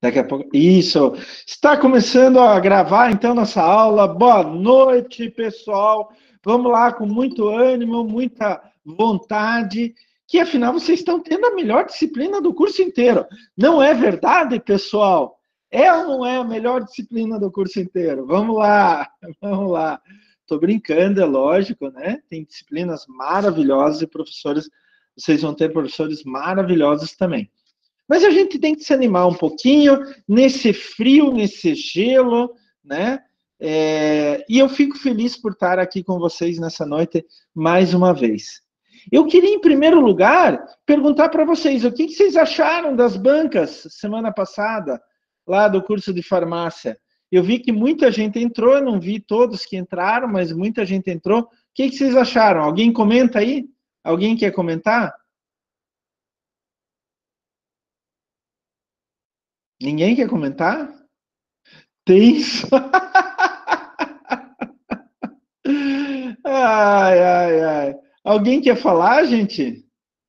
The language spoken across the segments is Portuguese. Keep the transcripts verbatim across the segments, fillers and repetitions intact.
Daqui a pouco. Isso. Está começando a gravar, então, nossa aula. Boa noite, pessoal. Vamos lá com muito ânimo, muita vontade, que afinal vocês estão tendo a melhor disciplina do curso inteiro. Não é verdade, pessoal? É ou não é a melhor disciplina do curso inteiro? Vamos lá, vamos lá. Estou brincando, é lógico, né? Tem disciplinas maravilhosas e professores, vocês vão ter professores maravilhosos também. Mas a gente tem que se animar um pouquinho nesse frio, nesse gelo, né? É, e eu fico feliz por estar aqui com vocês nessa noite mais uma vez. Eu queria, em primeiro lugar, perguntar para vocês o que vocês acharam das bancas semana passada, lá do curso de farmácia. Eu vi que muita gente entrou, eu não vi todos que entraram, mas muita gente entrou. O que vocês acharam? Alguém comenta aí? Alguém quer comentar? Ninguém quer comentar? Tem só... Ai, ai, ai. Alguém quer falar, gente?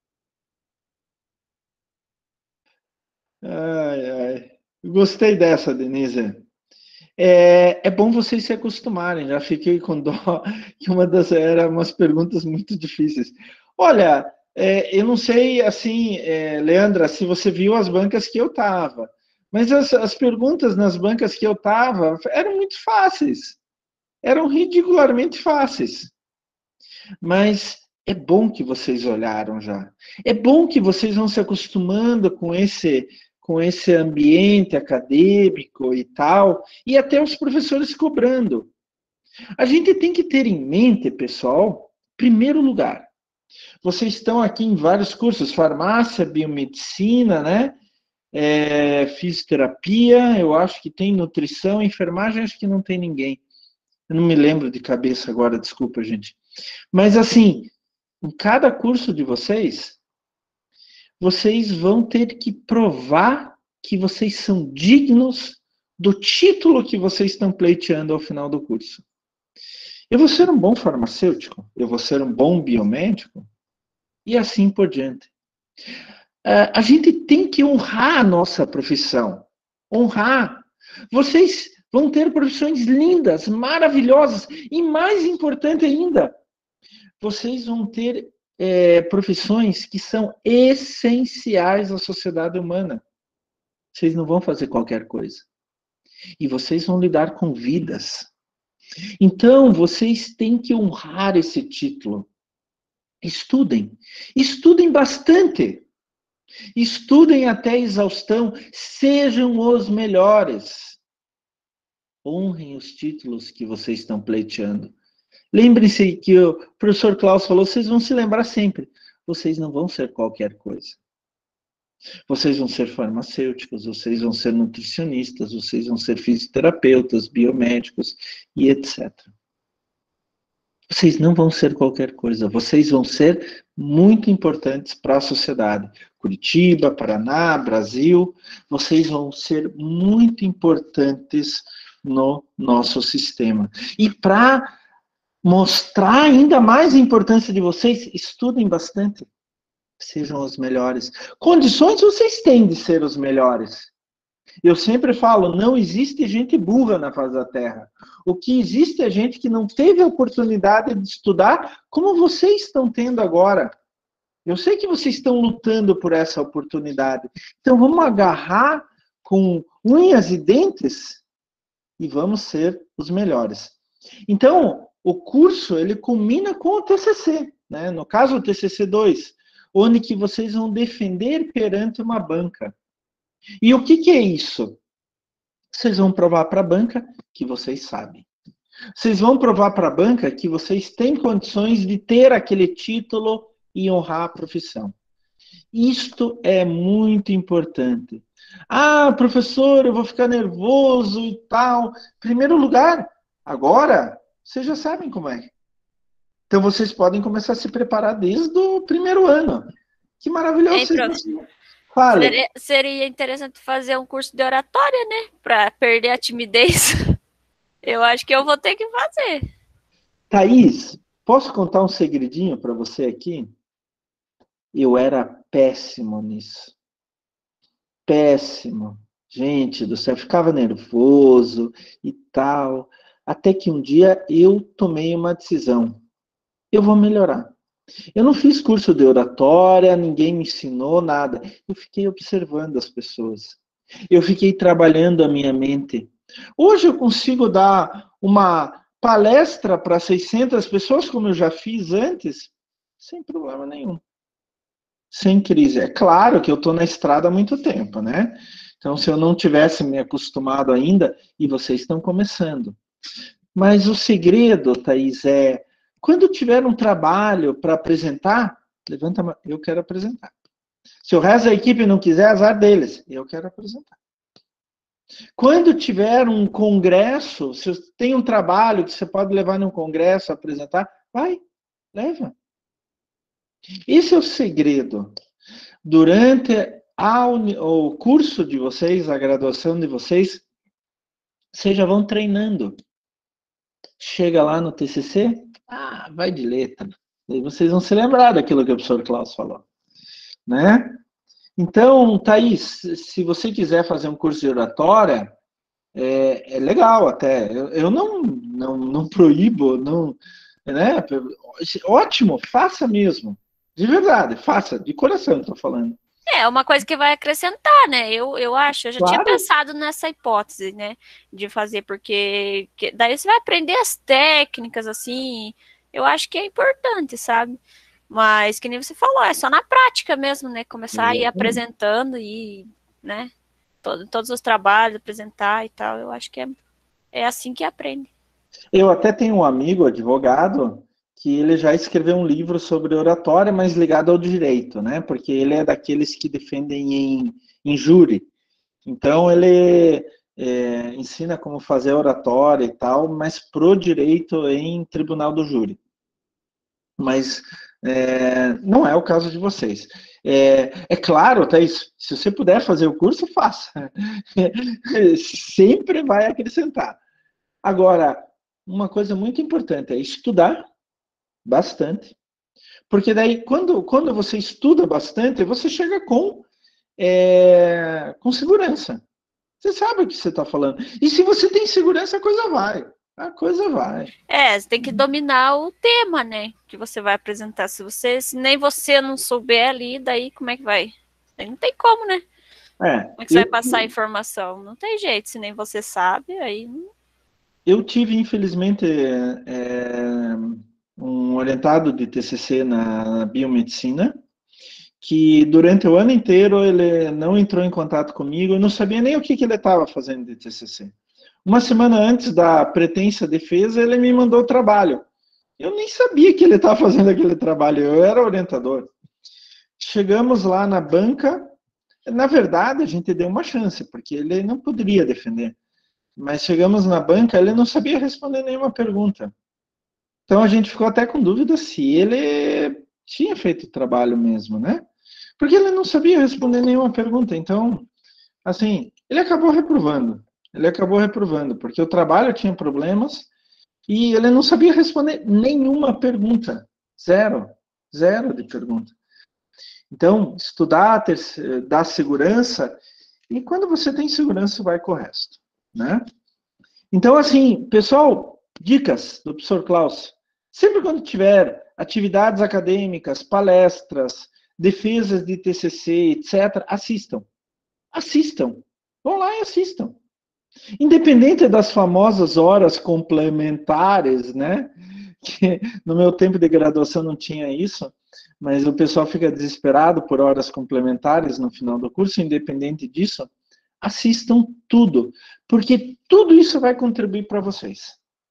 Ai, ai. Gostei dessa, Denise. É, é bom vocês se acostumarem. Já fiquei com dó, que uma das eram umas perguntas muito difíceis. Olha, é, eu não sei, assim, é, Leandra, se você viu as bancas que eu estava, mas as, as perguntas nas bancas que eu estava eram muito fáceis. Eram ridicularmente fáceis. Mas é bom que vocês olharam já. É bom que vocês vão se acostumando com esse, com esse ambiente acadêmico e tal, e até os professores cobrando. A gente tem que ter em mente, pessoal, primeiro lugar, vocês estão aqui em vários cursos, farmácia, biomedicina, né? É, fisioterapia, eu acho que tem nutrição, enfermagem, acho que não tem ninguém. Eu não me lembro de cabeça agora, desculpa, gente. Mas assim, em cada curso de vocês, vocês vão ter que provar que vocês são dignos do título que vocês estão pleiteando ao final do curso. Eu vou ser um bom farmacêutico, eu vou ser um bom biomédico, e assim por diante. Uh, a gente tem que honrar a nossa profissão. Honrar. Vocês vão ter profissões lindas, maravilhosas, e mais importante ainda, vocês vão ter é, profissões que são essenciais à sociedade humana. Vocês não vão fazer qualquer coisa. E vocês vão lidar com vidas. Então, vocês têm que honrar esse título. Estudem. Estudem bastante. Estudem até exaustão. Sejam os melhores. Honrem os títulos que vocês estão pleiteando. Lembrem-se que o professor Klaus falou, vocês vão se lembrar sempre, vocês não vão ser qualquer coisa. Vocês vão ser farmacêuticos, vocês vão ser nutricionistas, vocês vão ser fisioterapeutas, biomédicos e etcétera. Vocês não vão ser qualquer coisa, vocês vão ser muito importantes para a sociedade. Curitiba, Paraná, Brasil, vocês vão ser muito importantes no nosso sistema. E para mostrar ainda mais a importância de vocês, estudem bastante, sejam os melhores. Condições vocês têm de ser os melhores. Eu sempre falo, não existe gente burra na face da Terra. O que existe é gente que não teve a oportunidade de estudar como vocês estão tendo agora. Eu sei que vocês estão lutando por essa oportunidade. Então vamos agarrar com unhas e dentes e vamos ser os melhores. Então, o curso, ele culmina com o T C C, né? No caso, o T C C dois, onde que vocês vão defender perante uma banca. E o que, que é isso? Vocês vão provar para a banca que vocês sabem. Vocês vão provar para a banca que vocês têm condições de ter aquele título e honrar a profissão. Isto é muito importante. Ah, professor, eu vou ficar nervoso e tal. Em primeiro lugar, agora, vocês já sabem como é. Então, vocês podem começar a se preparar desde o primeiro ano. Que maravilhoso. Ei, vocês não... Fale. Seria, seria interessante fazer um curso de oratória, né? Para perder a timidez. Eu acho que eu vou ter que fazer. Thaís, posso contar um segredinho para você aqui? Eu era péssimo nisso. Péssimo. Gente do céu, ficava nervoso e tal. Até que um dia eu tomei uma decisão. Eu vou melhorar. Eu não fiz curso de oratória, ninguém me ensinou nada. Eu fiquei observando as pessoas. Eu fiquei trabalhando a minha mente. Hoje eu consigo dar uma palestra para seiscentas pessoas, como eu já fiz antes, sem problema nenhum. Sem crise. É claro que eu estou na estrada há muito tempo, né? Então, se eu não tivesse me acostumado ainda, e vocês estão começando. Mas o segredo, Thaís, é quando tiver um trabalho para apresentar, levanta a mão, eu quero apresentar. Se o resto da equipe não quiser, azar deles, eu quero apresentar. Quando tiver um congresso, se tem um trabalho que você pode levar num congresso, apresentar, vai, leva. Esse é o segredo. Durante a, o curso de vocês, a graduação de vocês, vocês já vão treinando. Chega lá no T C C, ah, vai de letra. Aí vocês vão se lembrar daquilo que o professor Klaus falou, né? Então, Thaís, se você quiser fazer um curso de oratória, é, é legal até. Eu, eu não, não, não proíbo, não, né? Ótimo, faça mesmo. De verdade, faça, de coração estou falando. É, uma coisa que vai acrescentar, né? Eu, eu acho, eu já Claro. tinha pensado nessa hipótese, né? De fazer, porque que, daí você vai aprender as técnicas, assim. Eu acho que é importante, sabe? Mas, que nem você falou, é só na prática mesmo, né? Começar a ir apresentando e, né? Todo, todos os trabalhos, apresentar e tal. Eu acho que é, é assim que aprende. Eu até tenho um amigo, advogado, que ele já escreveu um livro sobre oratória, mas ligado ao direito, né? Porque ele é daqueles que defendem em, em júri. Então, ele é, ensina como fazer oratória e tal, mas pro direito em tribunal do júri. Mas é, não é o caso de vocês. É, é claro, Thaís, se você puder fazer o curso, faça. Sempre vai acrescentar. Agora, uma coisa muito importante é estudar bastante. Porque daí, quando, quando você estuda bastante, você chega com, é, com segurança. Você sabe o que você está falando. E se você tem segurança, a coisa vai. A coisa vai. É, você tem que dominar o tema, né? Que você vai apresentar. Se você, se nem você não souber ali, daí como é que vai? Aí não tem como, né? É, como é que você eu, vai passar a informação? Não tem jeito, se nem você sabe, aí não... Eu tive, infelizmente, é, um orientado de T C C na biomedicina, que durante o ano inteiro ele não entrou em contato comigo, eu não sabia nem o que, que ele estava fazendo de T C C. Uma semana antes da pretensa defesa, ele me mandou o trabalho. Eu nem sabia que ele estava fazendo aquele trabalho, eu era orientador. Chegamos lá na banca, na verdade, a gente deu uma chance, porque ele não poderia defender. Mas chegamos na banca, ele não sabia responder nenhuma pergunta. Então a gente ficou até com dúvida se ele tinha feito o trabalho mesmo, né? Porque ele não sabia responder nenhuma pergunta. Então, assim, ele acabou reprovando. Ele acabou reprovando, porque o trabalho tinha problemas e ele não sabia responder nenhuma pergunta. Zero. Zero de pergunta. Então, estudar, ter, dar segurança, e quando você tem segurança, vai com o resto, né? Então, assim, pessoal, dicas do professor Klaus. Sempre quando tiver atividades acadêmicas, palestras, defesas de T C C, etcétera, assistam. Assistam. Vão lá e assistam. Independente das famosas horas complementares, né? Que no meu tempo de graduação não tinha isso, mas o pessoal fica desesperado por horas complementares no final do curso, independente disso, assistam tudo, porque tudo isso vai contribuir para vocês.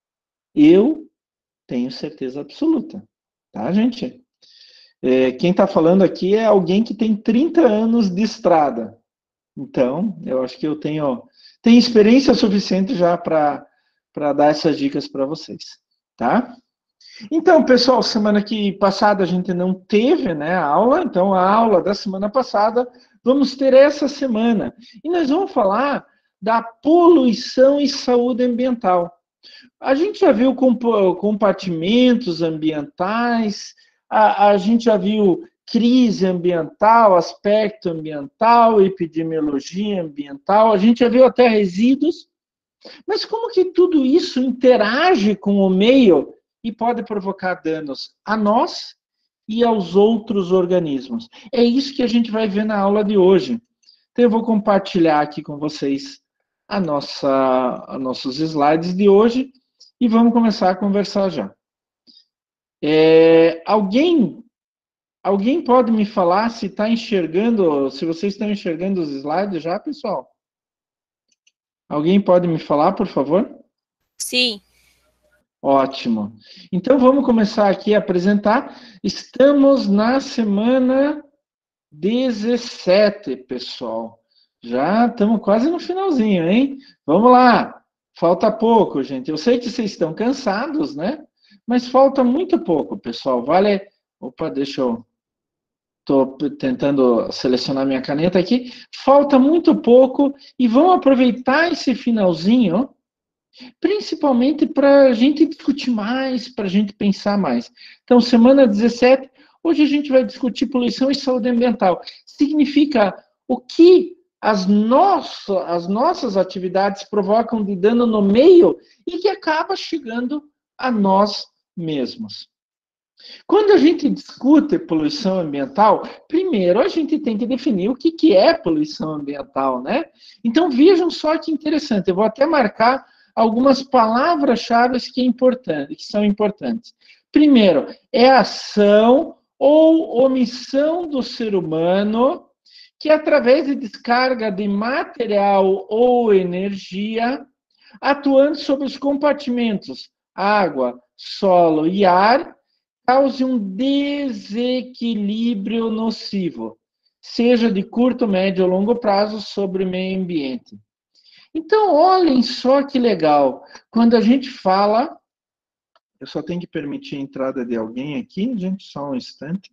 Eu tenho certeza absoluta, tá, gente? É, quem está falando aqui é alguém que tem trinta anos de estrada. Então, eu acho que eu tenho, tenho experiência suficiente já para dar essas dicas para vocês, tá? Então, pessoal, semana que passada a gente não teve, né, a aula, então a aula da semana passada vamos ter essa semana. E nós vamos falar da poluição e saúde ambiental. A gente já viu compartimentos ambientais, a, a gente já viu crise ambiental, aspecto ambiental, epidemiologia ambiental, a gente já viu até resíduos, mas como que tudo isso interage com o meio e pode provocar danos a nós e aos outros organismos? É isso que a gente vai ver na aula de hoje. Então eu vou compartilhar aqui com vocês a nossa, a nossos slides de hoje e vamos começar a conversar já. É, alguém, alguém pode me falar se está enxergando, se vocês estão enxergando os slides já, pessoal? Alguém pode me falar, por favor? Sim. Ótimo. Então vamos começar aqui a apresentar. Estamos na semana dezessete, pessoal. Já estamos quase no finalzinho, hein? Vamos lá. Falta pouco, gente. Eu sei que vocês estão cansados, né? Mas falta muito pouco, pessoal. Vale. Opa, deixa eu. Estou tentando selecionar minha caneta aqui. Falta muito pouco e vamos aproveitar esse finalzinho, principalmente para a gente discutir mais, para a gente pensar mais. Então, semana dezessete, hoje a gente vai discutir poluição e saúde ambiental. Significa o que as, nosso, as nossas atividades provocam de dano no meio e que acaba chegando a nós mesmos. Quando a gente discute poluição ambiental, primeiro a gente tem que definir o que, que é poluição ambiental, né? Então vejam só que interessante, eu vou até marcar algumas palavras-chave que, é importante, que são importantes. Primeiro, é a ação ou omissão do ser humano que, através de descarga de material ou energia, atuando sobre os compartimentos água, solo e ar, cause um desequilíbrio nocivo, seja de curto, médio ou longo prazo, sobre o meio ambiente. Então, olhem só que legal. Quando a gente fala... Eu só tenho que permitir a entrada de alguém aqui, gente, só um instante.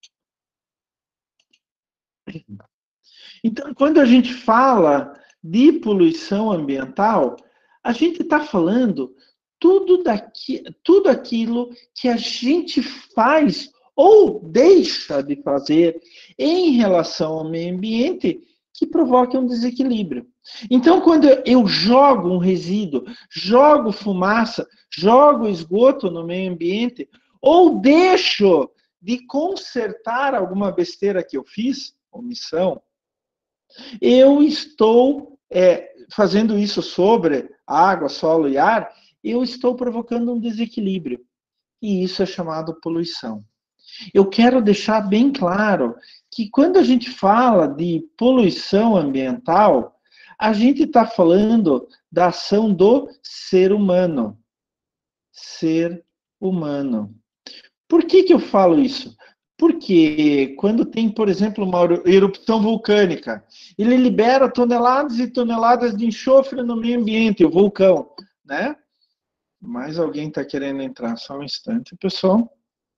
Então, quando a gente fala de poluição ambiental, a gente está falando tudo, daqui, tudo aquilo que a gente faz ou deixa de fazer em relação ao meio ambiente que provoca um desequilíbrio. Então, quando eu jogo um resíduo, jogo fumaça, jogo esgoto no meio ambiente, ou deixo de consertar alguma besteira que eu fiz, omissão, eu estou é, fazendo isso sobre água, solo e ar, eu estou provocando um desequilíbrio. E isso é chamado poluição. Eu quero deixar bem claro que quando a gente fala de poluição ambiental, a gente está falando da ação do ser humano. Ser humano. Por que que eu falo isso? Porque quando tem, por exemplo, uma erupção vulcânica, ele libera toneladas e toneladas de enxofre no meio ambiente, o vulcão, né? Mais alguém está querendo entrar, só um instante, pessoal.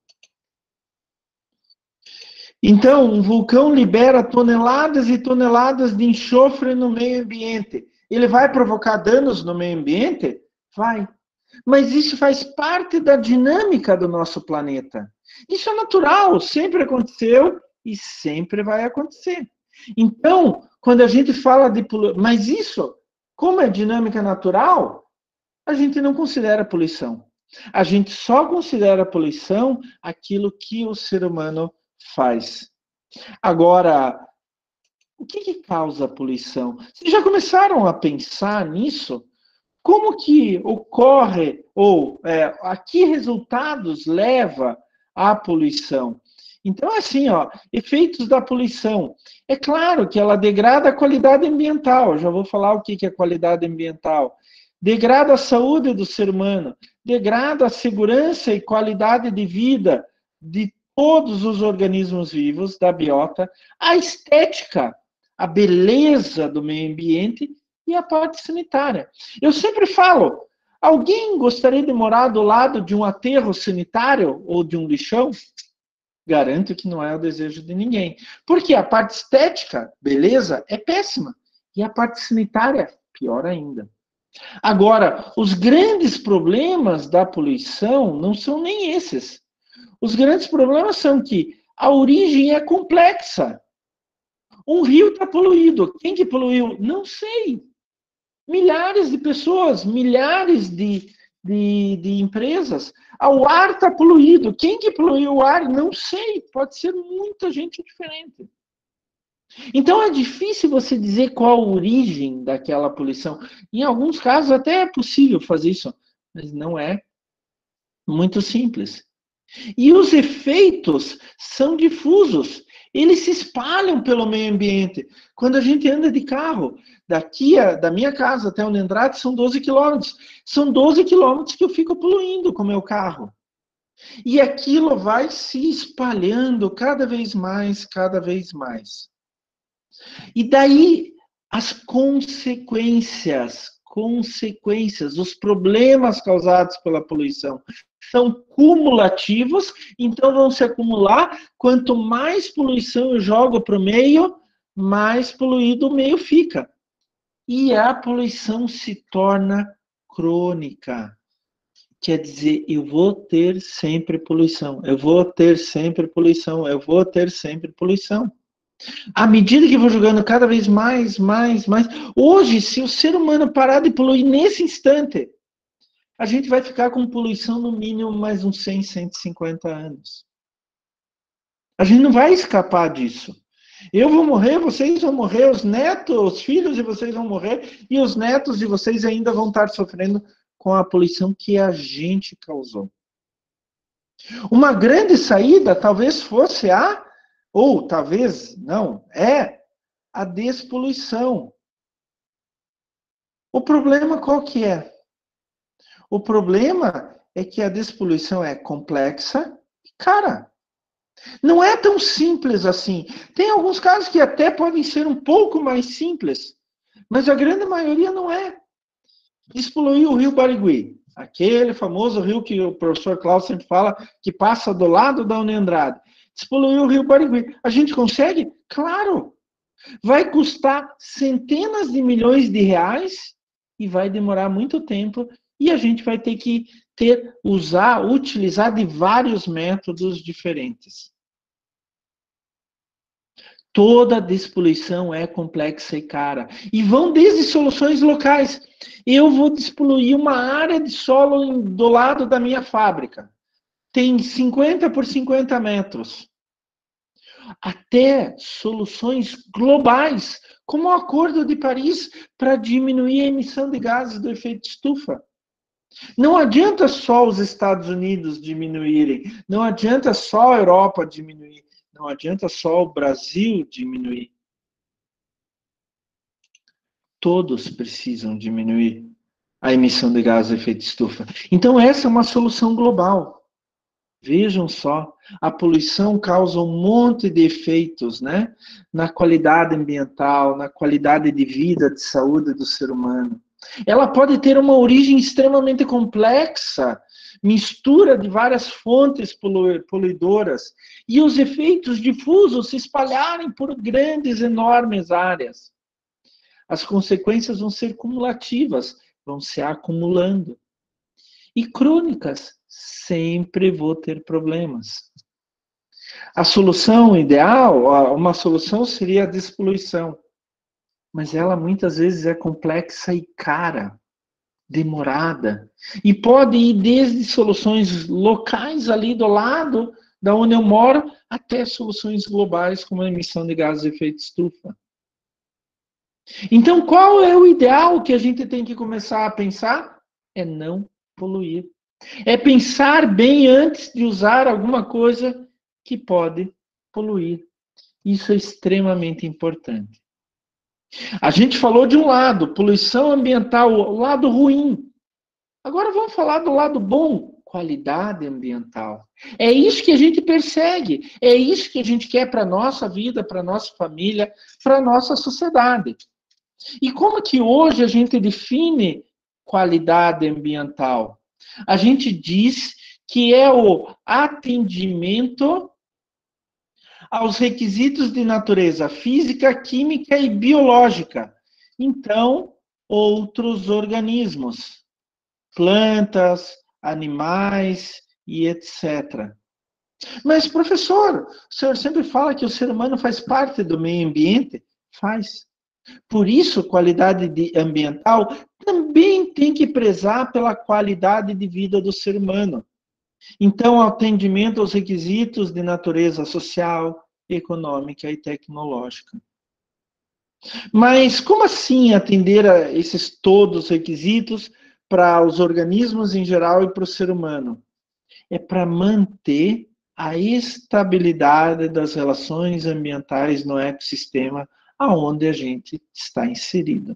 Então, um vulcão libera toneladas e toneladas de enxofre no meio ambiente. Ele vai provocar danos no meio ambiente? Vai. Mas isso faz parte da dinâmica do nosso planeta. Isso é natural, sempre aconteceu e sempre vai acontecer. Então, quando a gente fala de poluição, mas isso, como é dinâmica natural, a gente não considera poluição. A gente só considera poluição aquilo que o ser humano faz. Agora, o que, que causa a poluição? Vocês já começaram a pensar nisso? Como que ocorre, ou é, a que resultados leva a poluição? Então, assim, ó, efeitos da poluição. É claro que ela degrada a qualidade ambiental, eu já vou falar o que, que é qualidade ambiental. Degrada a saúde do ser humano, degrada a segurança e qualidade de vida de todos os organismos vivos, da biota, a estética, a beleza do meio ambiente e a parte sanitária. Eu sempre falo, alguém gostaria de morar do lado de um aterro sanitário ou de um lixão? Garanto que não é o desejo de ninguém. Porque a parte estética, beleza, é péssima. E a parte sanitária, pior ainda. Agora, os grandes problemas da poluição não são nem esses. Os grandes problemas são que A origem é complexa. Um rio está poluído. Quem que poluiu? Não sei. Milhares de pessoas, milhares de, de, de empresas. O ar está poluído. Quem que poluiu o ar? Não sei. Pode ser muita gente diferente. Então é difícil você dizer qual a origem daquela poluição. Em alguns casos até é possível fazer isso, mas não é muito simples. E os efeitos são difusos. Eles se espalham pelo meio ambiente. Quando a gente anda de carro, daqui a, da minha casa até o Andrade são doze quilômetros. São doze quilômetros que eu fico poluindo com o meu carro. E aquilo vai se espalhando cada vez mais, cada vez mais. E daí as consequências, consequências, os problemas causados pela poluição são cumulativos, então vão se acumular. Quanto mais poluição eu jogo para o meio, mais poluído o meio fica. E a poluição se torna crônica. Quer dizer, eu vou ter sempre poluição, eu vou ter sempre poluição, eu vou ter sempre poluição. À medida que eu vou jogando cada vez mais, mais, mais. Hoje, se o ser humano parar de poluir nesse instante, a gente vai ficar com poluição no mínimo mais uns cem, cento e cinquenta anos. A gente não vai escapar disso. Eu vou morrer, vocês vão morrer, os netos, os filhos de vocês vão morrer, e os netos de vocês ainda vão estar sofrendo com a poluição que a gente causou. Uma grande saída talvez fosse a, ou talvez não, é a despoluição. O problema qual que é? O problema é que a despoluição é complexa e cara. Não é tão simples assim. Tem alguns casos que até podem ser um pouco mais simples, mas a grande maioria não é. Despoluir o rio Barigui, aquele famoso rio que o professor Cláudio sempre fala, que passa do lado da Uni Andrade. Despoluir o rio Barigui. A gente consegue? Claro! Vai custar centenas de milhões de reais e vai demorar muito tempo e a gente vai ter que ter, usar, utilizar de vários métodos diferentes. Toda despoluição é complexa e cara. E vão desde soluções locais. Eu vou despoluir uma área de solo do lado da minha fábrica. Tem cinquenta por cinquenta metros. Até soluções globais, como o Acordo de Paris para diminuir a emissão de gases do efeito estufa. Não adianta só os Estados Unidos diminuírem, não adianta só a Europa diminuir, não adianta só o Brasil diminuir. Todos precisam diminuir a emissão de gases do efeito estufa. Então essa é uma solução global. Vejam só, a poluição causa um monte de efeitos, né? Na qualidade ambiental, na qualidade de vida, de saúde do ser humano. Ela pode ter uma origem extremamente complexa, mistura de várias fontes poluidoras, e os efeitos difusos se espalharem por grandes, enormes áreas. As consequências vão ser cumulativas, vão se acumulando. E crônicas, sempre vou ter problemas. A solução ideal, uma solução seria a despoluição. Mas ela muitas vezes é complexa e cara, demorada. E pode ir desde soluções locais ali do lado da onde eu moro, até soluções globais como a emissão de gases de efeito estufa. Então, qual é o ideal que a gente tem que começar a pensar? É não poluir. É pensar bem antes de usar alguma coisa que pode poluir. Isso é extremamente importante. A gente falou de um lado, poluição ambiental, o lado ruim. Agora vamos falar do lado bom, qualidade ambiental. É isso que a gente persegue, é isso que a gente quer para a nossa vida, para a nossa família, para a nossa sociedade. E como que hoje a gente define qualidade ambiental? A gente diz que é o atendimento aos requisitos de natureza física, química e biológica. Então, outros organismos, plantas, animais e etcétera. Mas, professor, o senhor sempre fala que o ser humano faz parte do meio ambiente? Faz. Por isso, qualidade de ambiental também tem que prezar pela qualidade de vida do ser humano. Então, atendimento aos requisitos de natureza social, econômica e tecnológica. Mas como assim atender a esses todos os requisitos para os organismos em geral e para o ser humano? É para manter a estabilidade das relações ambientais no ecossistema aonde a gente está inserido.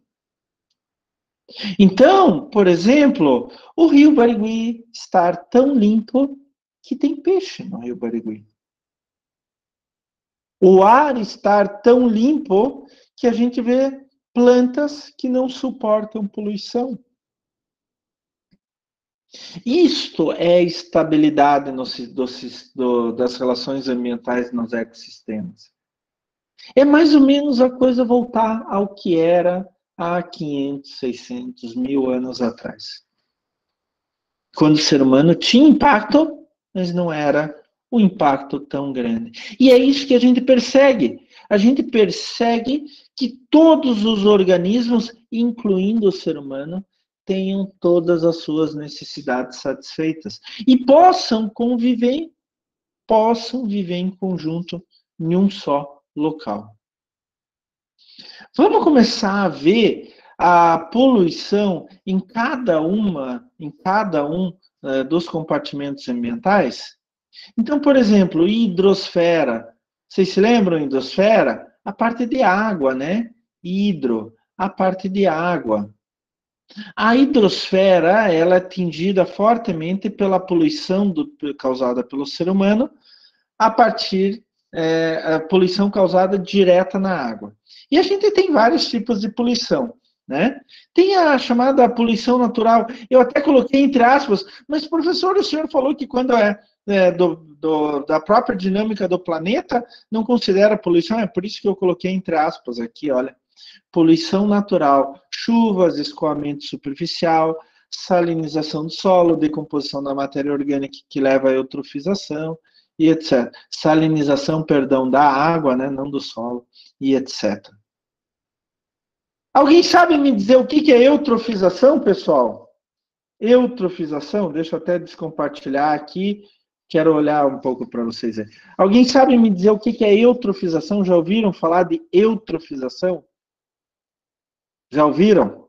Então, por exemplo, o rio Barigui está tão limpo que tem peixe no rio Barigui. O ar estar tão limpo que a gente vê plantas que não suportam poluição. Isto é estabilidade no, do, do, das relações ambientais nos ecossistemas. É mais ou menos a coisa voltar ao que era há quinhentos, seiscentos, mil anos atrás. Quando o ser humano tinha impacto, mas não era um impacto tão grande. E é isso que a gente persegue. A gente persegue que todos os organismos, incluindo o ser humano, tenham todas as suas necessidades satisfeitas e possam conviver, possam viver em conjunto em um só local. Vamos começar a ver a poluição em cada uma, em cada um uh, dos compartimentos ambientais? Então, por exemplo, hidrosfera. Vocês se lembram hidrosfera? A parte de água, né? Hidro, a parte de água. A hidrosfera, ela é atingida fortemente pela poluição do, causada pelo ser humano, a partir é, a poluição causada direta na água. E a gente tem vários tipos de poluição, né? Tem a chamada poluição natural, eu até coloquei entre aspas, mas professor, o senhor falou que quando é, é do, do, da própria dinâmica do planeta, não considera poluição, é por isso que eu coloquei entre aspas aqui, olha. Poluição natural, chuvas, escoamento superficial, salinização do solo, decomposição da matéria orgânica que leva à eutrofização, e etcétera. Salinização, perdão, da água, né, não do solo, e etcétera. Alguém sabe me dizer o que é eutrofização, pessoal? Eutrofização, deixa eu até descompartilhar aqui, quero olhar um pouco para vocês aí. Alguém sabe me dizer o que é eutrofização? Já ouviram falar de eutrofização? Já ouviram?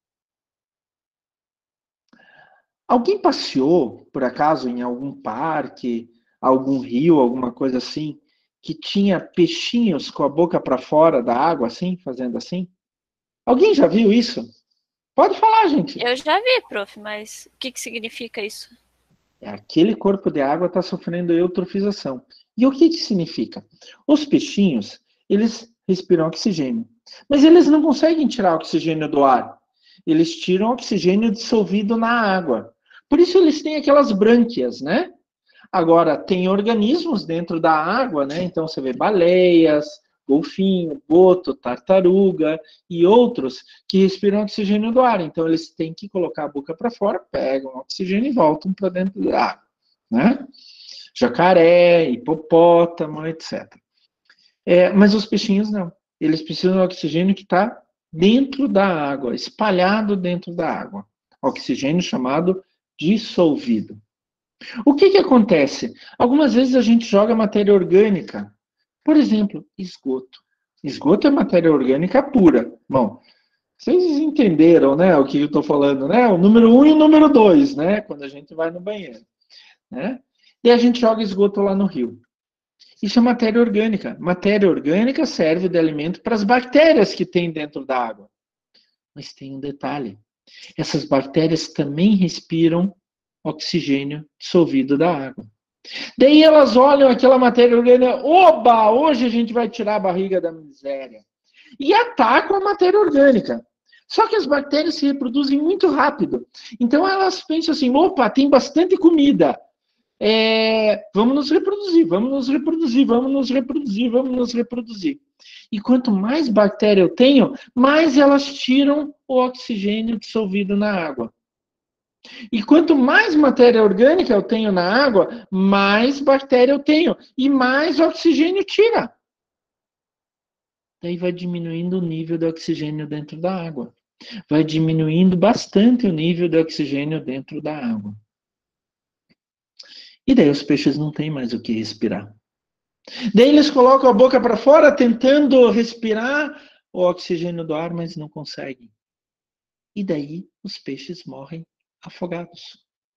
Alguém passeou, por acaso, em algum parque, algum rio, alguma coisa assim, que tinha peixinhos com a boca para fora da água, assim, fazendo assim? Alguém já viu isso? Pode falar, gente. Eu já vi, prof, mas o que, que significa isso? É, aquele corpo de água está sofrendo eutrofização. E o que, que significa? Os peixinhos, eles respiram oxigênio, mas eles não conseguem tirar oxigênio do ar. Eles tiram oxigênio dissolvido na água. Por isso eles têm aquelas brânquias, né? Agora, tem organismos dentro da água, né? Então você vê baleias, golfinho, boto, tartaruga e outros que respiram oxigênio do ar. Então eles têm que colocar a boca para fora, pegam oxigênio e voltam para dentro da água, né? Jacaré, hipopótamo, etcétera. É, mas os peixinhos não. Eles precisam do oxigênio que está dentro da água, espalhado dentro da água. Oxigênio chamado dissolvido. O que que acontece? Algumas vezes a gente joga matéria orgânica. Por exemplo, esgoto. Esgoto é matéria orgânica pura. Bom, vocês entenderam, né, o que eu estou falando, né? O número um e o número dois, né? Quando a gente vai no banheiro, né? E a gente joga esgoto lá no rio. Isso é matéria orgânica. Matéria orgânica serve de alimento para as bactérias que tem dentro da água. Mas tem um detalhe. Essas bactérias também respiram oxigênio dissolvido da água. Daí elas olham aquela matéria orgânica, oba, hoje a gente vai tirar a barriga da miséria. E atacam a matéria orgânica. Só que as bactérias se reproduzem muito rápido. Então elas pensam assim, opa, tem bastante comida. É, vamos nos reproduzir, vamos nos reproduzir, vamos nos reproduzir, vamos nos reproduzir. E quanto mais bactéria eu tenho, mais elas tiram o oxigênio dissolvido na água. E quanto mais matéria orgânica eu tenho na água, mais bactéria eu tenho. E mais oxigênio tira. Daí vai diminuindo o nível de oxigênio dentro da água. Vai diminuindo bastante o nível de oxigênio dentro da água. E daí os peixes não têm mais o que respirar. Daí eles colocam a boca para fora tentando respirar o oxigênio do ar, mas não conseguem. E daí os peixes morrem afogados.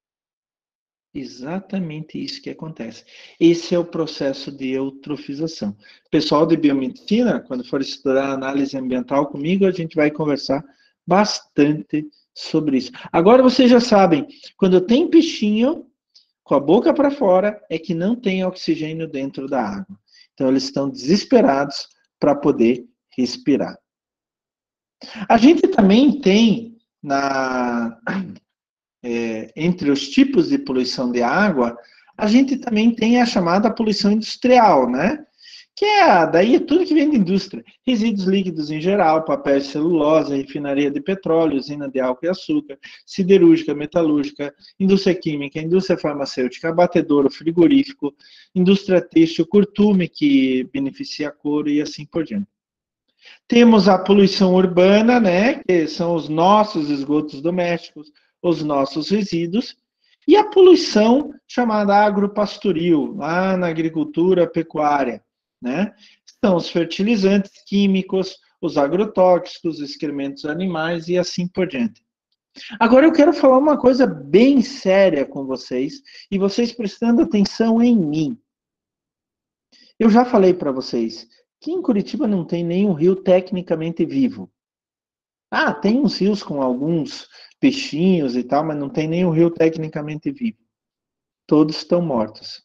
Exatamente isso que acontece. Esse é o processo de eutrofização. O pessoal de biomedicina, quando for estudar análise ambiental comigo, a gente vai conversar bastante sobre isso. Agora vocês já sabem, quando tem peixinho com a boca para fora, é que não tem oxigênio dentro da água. Então eles estão desesperados para poder respirar. A gente também tem na É, entre os tipos de poluição de água, a gente também tem a chamada poluição industrial, né? Que é, daí é tudo que vem da indústria. Resíduos líquidos em geral, papel e celulose, refinaria de petróleo, usina de álcool e açúcar, siderúrgica, metalúrgica, indústria química, indústria farmacêutica, abatedouro, frigorífico, indústria têxtil, curtume, que beneficia couro e assim por diante. Temos a poluição urbana, né? Que são os nossos esgotos domésticos, os nossos resíduos, e a poluição chamada agropastoril, lá na agricultura pecuária, né? São os fertilizantes químicos, os agrotóxicos, os excrementos animais e assim por diante. Agora eu quero falar uma coisa bem séria com vocês, e vocês prestando atenção em mim. Eu já falei para vocês que em Curitiba não tem nenhum rio tecnicamente vivo. Ah, tem uns rios com alguns peixinhos e tal, mas não tem nenhum rio tecnicamente vivo. Todos estão mortos.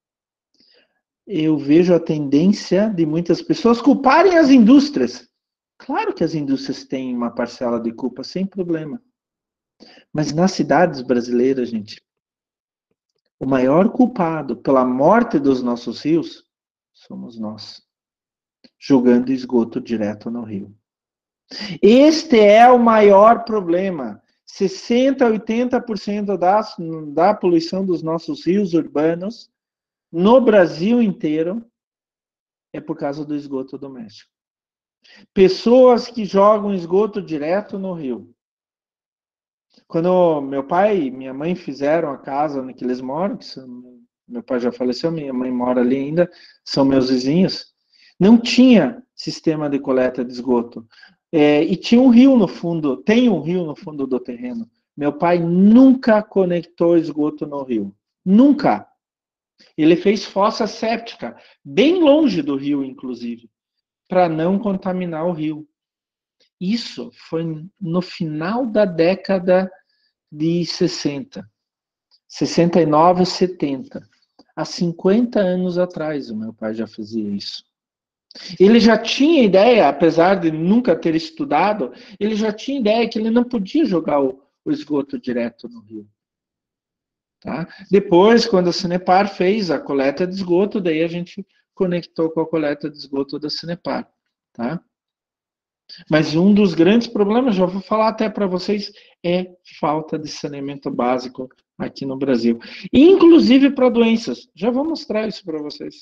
Eu vejo a tendência de muitas pessoas culparem as indústrias. Claro que as indústrias têm uma parcela de culpa, sem problema. Mas nas cidades brasileiras, gente, o maior culpado pela morte dos nossos rios somos nós, jogando esgoto direto no rio. Este é o maior problema. sessenta a oitenta por cento da, da poluição dos nossos rios urbanos no Brasil inteiro é por causa do esgoto doméstico. Pessoas que jogam esgoto direto no rio. Quando meu pai e minha mãe fizeram a casa onde eles moram, que são, meu pai já faleceu, minha mãe mora ali ainda, são meus vizinhos, não tinha sistema de coleta de esgoto. É, e tinha um rio no fundo, tem um rio no fundo do terreno. Meu pai nunca conectou esgoto no rio. Nunca. Ele fez fossa séptica, bem longe do rio, inclusive, para não contaminar o rio. Isso foi no final da década de sessenta. sessenta e nove, setenta. Há cinquenta anos atrás, o meu pai já fazia isso. Ele já tinha ideia, apesar de nunca ter estudado, ele já tinha ideia que ele não podia jogar o, o esgoto direto no rio. Tá? Depois, quando a Sanepar fez a coleta de esgoto, daí a gente conectou com a coleta de esgoto da Sanepar. Tá? Mas um dos grandes problemas, já vou falar até para vocês, é falta de saneamento básico aqui no Brasil. Inclusive para doenças. Já vou mostrar isso para vocês.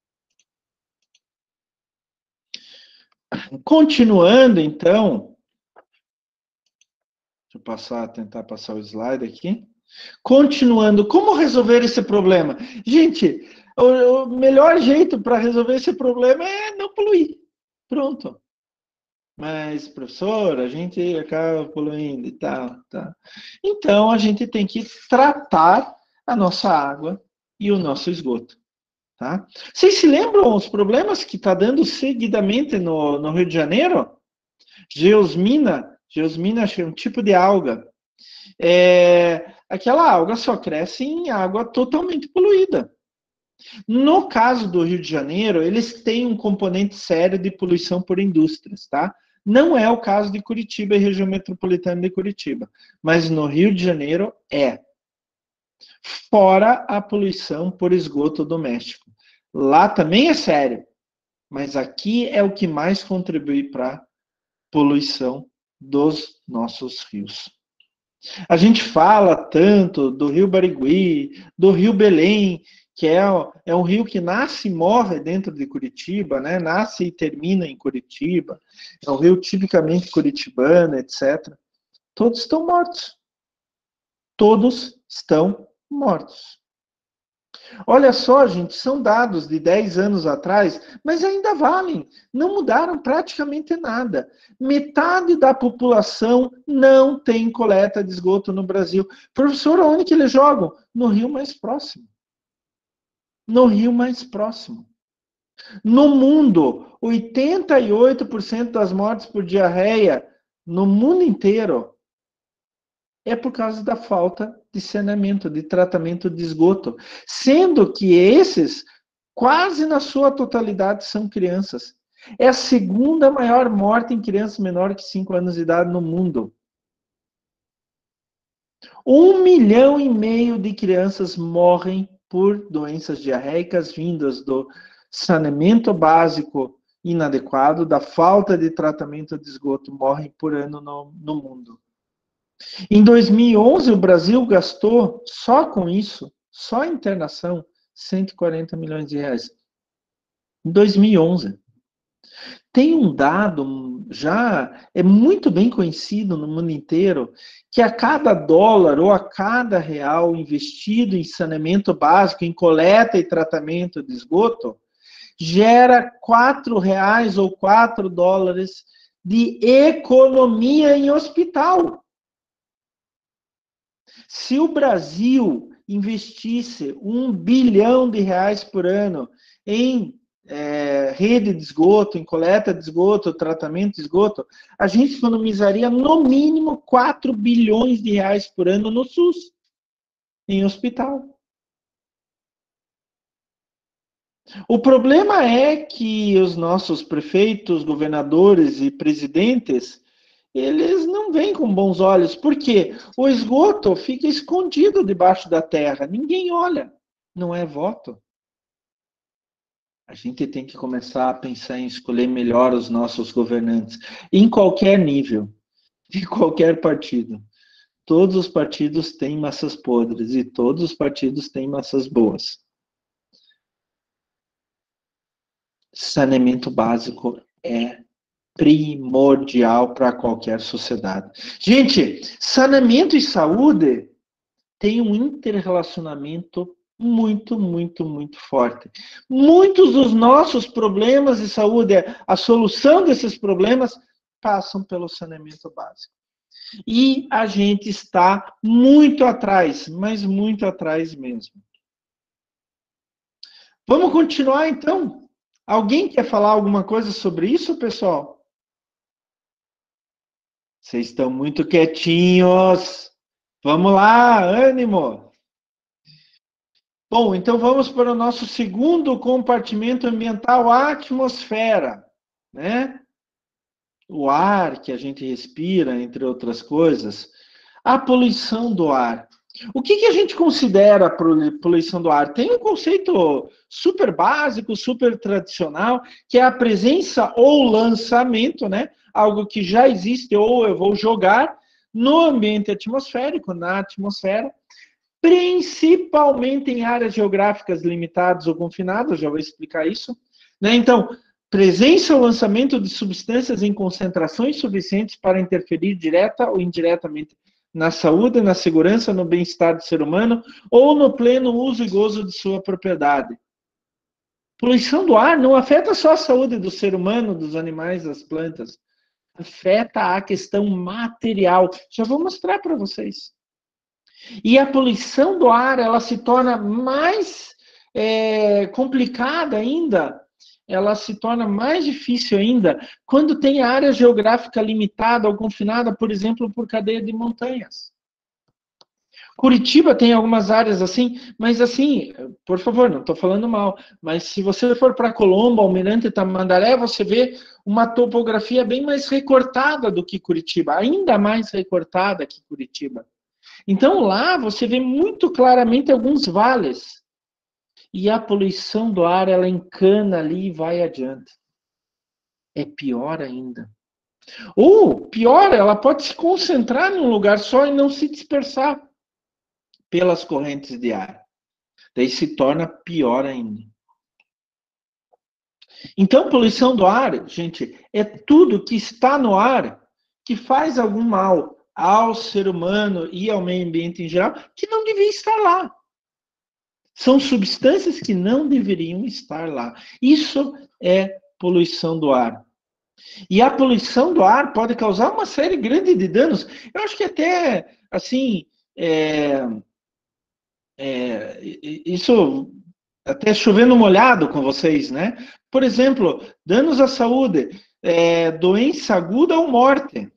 Continuando, então, deixa eu passar, tentar passar o slide aqui. Continuando, como resolver esse problema? Gente, o, o melhor jeito para resolver esse problema é não poluir. Pronto. Mas, professor, a gente acaba poluindo e tal, tá? Então, a gente tem que tratar a nossa água e o nosso esgoto. Tá? Vocês se lembram os problemas que está dando seguidamente no, no Rio de Janeiro? Geosmina, geosmina é um tipo de alga. É, aquela alga só cresce em água totalmente poluída. No caso do Rio de Janeiro, eles têm um componente sério de poluição por indústrias, tá? Não é o caso de Curitiba e região metropolitana de Curitiba, mas no Rio de Janeiro é. Fora a poluição por esgoto doméstico. Lá também é sério, mas aqui é o que mais contribui para a poluição dos nossos rios. A gente fala tanto do rio Barigui, do rio Belém, que é, é um rio que nasce e morre dentro de Curitiba, né? Nasce e termina em Curitiba. É um rio tipicamente curitibano, etcétera. Todos estão mortos. Todos estão mortos. Olha só, gente, são dados de dez anos atrás, mas ainda valem. Não mudaram praticamente nada. Metade da população não tem coleta de esgoto no Brasil. Professor, onde que eles jogam? No rio mais próximo. No rio mais próximo. No mundo, oitenta e oito por cento das mortes por diarreia no mundo inteiro é por causa da falta de saneamento, de tratamento de esgoto. Sendo que esses, quase na sua totalidade, são crianças. É a segunda maior morte em crianças menores que cinco anos de idade no mundo. Um milhão e meio de crianças morrem por doenças diarreicas vindas do saneamento básico inadequado, da falta de tratamento de esgoto, morrem por ano no, no mundo. Em dois mil e onze, o Brasil gastou, só com isso, só internação, cento e quarenta milhões de reais. Em dois mil e onze. Tem um dado, já é muito bem conhecido no mundo inteiro, que a cada dólar ou a cada real investido em saneamento básico, em coleta e tratamento de esgoto, gera quatro reais ou quatro dólares de economia em hospital. Se o Brasil investisse um bilhão de reais por ano em é, rede de esgoto, em coleta de esgoto, tratamento de esgoto, a gente economizaria no mínimo quatro bilhões de reais por ano no SUS, em hospital. O problema é que os nossos prefeitos, governadores e presidentes, eles não veem com bons olhos, porque o esgoto fica escondido debaixo da terra, ninguém olha, não é voto. A gente tem que começar a pensar em escolher melhor os nossos governantes, em qualquer nível, de qualquer partido. Todos os partidos têm massas podres e todos os partidos têm massas boas. Saneamento básico é primordial para qualquer sociedade. Gente, saneamento e saúde têm um interrelacionamento muito, muito, muito forte. Muitos dos nossos problemas de saúde, a solução desses problemas, passam pelo saneamento básico. E a gente está muito atrás, mas muito atrás mesmo. Vamos continuar, então? Alguém quer falar alguma coisa sobre isso, pessoal? Vocês estão muito quietinhos. Vamos lá, ânimo. Bom, então vamos para o nosso segundo compartimento ambiental, a atmosfera, né? O ar que a gente respira, entre outras coisas. A poluição do ar. O que, que a gente considera poluição do ar? Tem um conceito super básico, super tradicional, que é a presença ou lançamento, né? Algo que já existe ou eu vou jogar no ambiente atmosférico, na atmosfera, principalmente em áreas geográficas limitadas ou confinadas, já vou explicar isso. Né? Então, presença ou lançamento de substâncias em concentrações suficientes para interferir direta ou indiretamente na saúde, na segurança, no bem-estar do ser humano ou no pleno uso e gozo de sua propriedade. Poluição do ar não afeta só a saúde do ser humano, dos animais, das plantas. Afeta a questão material. Já vou mostrar para vocês. E a poluição do ar, ela se torna mais é, complicada ainda, ela se torna mais difícil ainda quando tem área geográfica limitada ou confinada, por exemplo, por cadeia de montanhas. Curitiba tem algumas áreas assim, mas assim, por favor, não estou falando mal, mas se você for para Colombo, Almirante Tamandaré, você vê uma topografia bem mais recortada do que Curitiba, ainda mais recortada que Curitiba. Então lá você vê muito claramente alguns vales. E a poluição do ar, ela encana ali e vai adiante. É pior ainda. Ou, pior, ela pode se concentrar num lugar só e não se dispersar pelas correntes de ar. Daí se torna pior ainda. Então, poluição do ar, gente, é tudo que está no ar que faz algum mal ao ser humano e ao meio ambiente em geral, que não devia estar lá. São substâncias que não deveriam estar lá. Isso é poluição do ar. E a poluição do ar pode causar uma série grande de danos. Eu acho que até, assim, é, é, isso até chovendo molhado com vocês, né? Por exemplo, danos à saúde, é, doença aguda ou morte.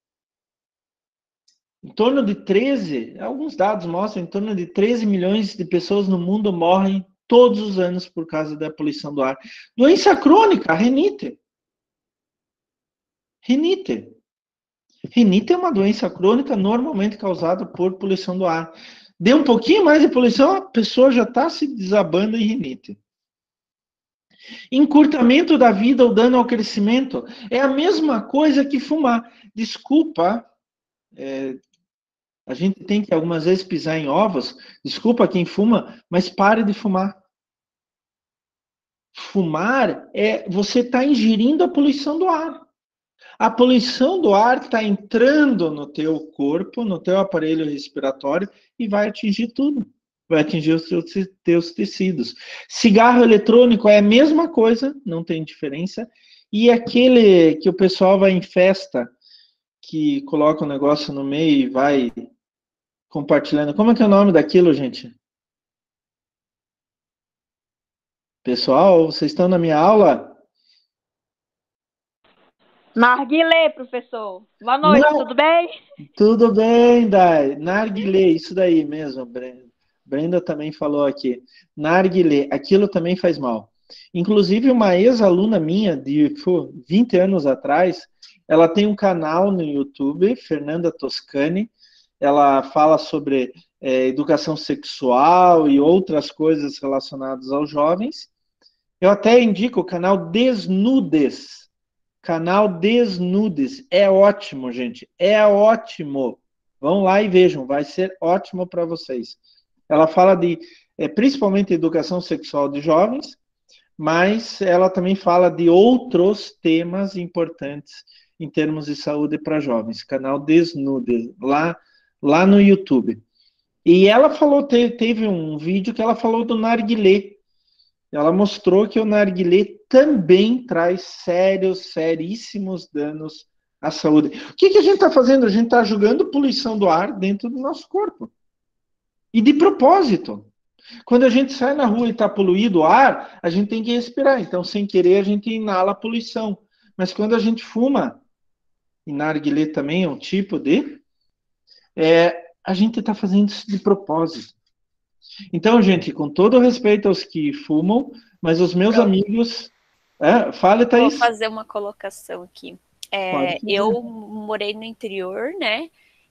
Em torno de treze, alguns dados mostram, em torno de treze milhões de pessoas no mundo morrem todos os anos por causa da poluição do ar. Doença crônica, rinite. Rinite. Rinite é uma doença crônica normalmente causada por poluição do ar. Deu um pouquinho mais de poluição, a pessoa já está se desabando em rinite. Encurtamento da vida ou dano ao crescimento é a mesma coisa que fumar. Desculpa, é, a gente tem que algumas vezes pisar em ovos. Desculpa quem fuma, mas pare de fumar. Fumar é você está ingerindo a poluição do ar. A poluição do ar está entrando no teu corpo, no teu aparelho respiratório e vai atingir tudo. Vai atingir os teus, teus tecidos. Cigarro eletrônico é a mesma coisa, não tem diferença. E aquele que o pessoal vai em festa, que coloca o negócio no meio e vai compartilhando. Como é que é o nome daquilo, gente? Pessoal, vocês estão na minha aula? Narguilé, professor. Boa noite, Não. Tudo bem? Tudo bem, Dai. Narguilé, isso daí mesmo, Brenda. Brenda também falou aqui. Narguilé, aquilo também faz mal. Inclusive, uma ex-aluna minha, de pô, vinte anos atrás, ela tem um canal no YouTube, Fernanda Toscani. Ela fala sobre é, educação sexual e outras coisas relacionadas aos jovens. Eu até indico o canal Desnudes. Canal Desnudes. É ótimo, gente. É ótimo. Vão lá e vejam. Vai ser ótimo para vocês. Ela fala de, é, principalmente, educação sexual de jovens, mas ela também fala de outros temas importantes em termos de saúde para jovens. Canal Desnudes, lá, lá no YouTube. E ela falou, teve um vídeo que ela falou do narguilé. Ela mostrou que o narguilé também traz sérios, seríssimos danos à saúde. O que, que a gente está fazendo? A gente está jogando poluição do ar dentro do nosso corpo. E de propósito. Quando a gente sai na rua e está poluído o ar, a gente tem que respirar. Então, sem querer, a gente inala a poluição. Mas quando a gente fuma, e narguilé também é um tipo de... É, a gente está fazendo isso de propósito. Então, gente, com todo respeito aos que fumam, mas os meus Pronto. amigos... É, fale, Thaís. Vou fazer uma colocação aqui. É, eu morei no interior, né?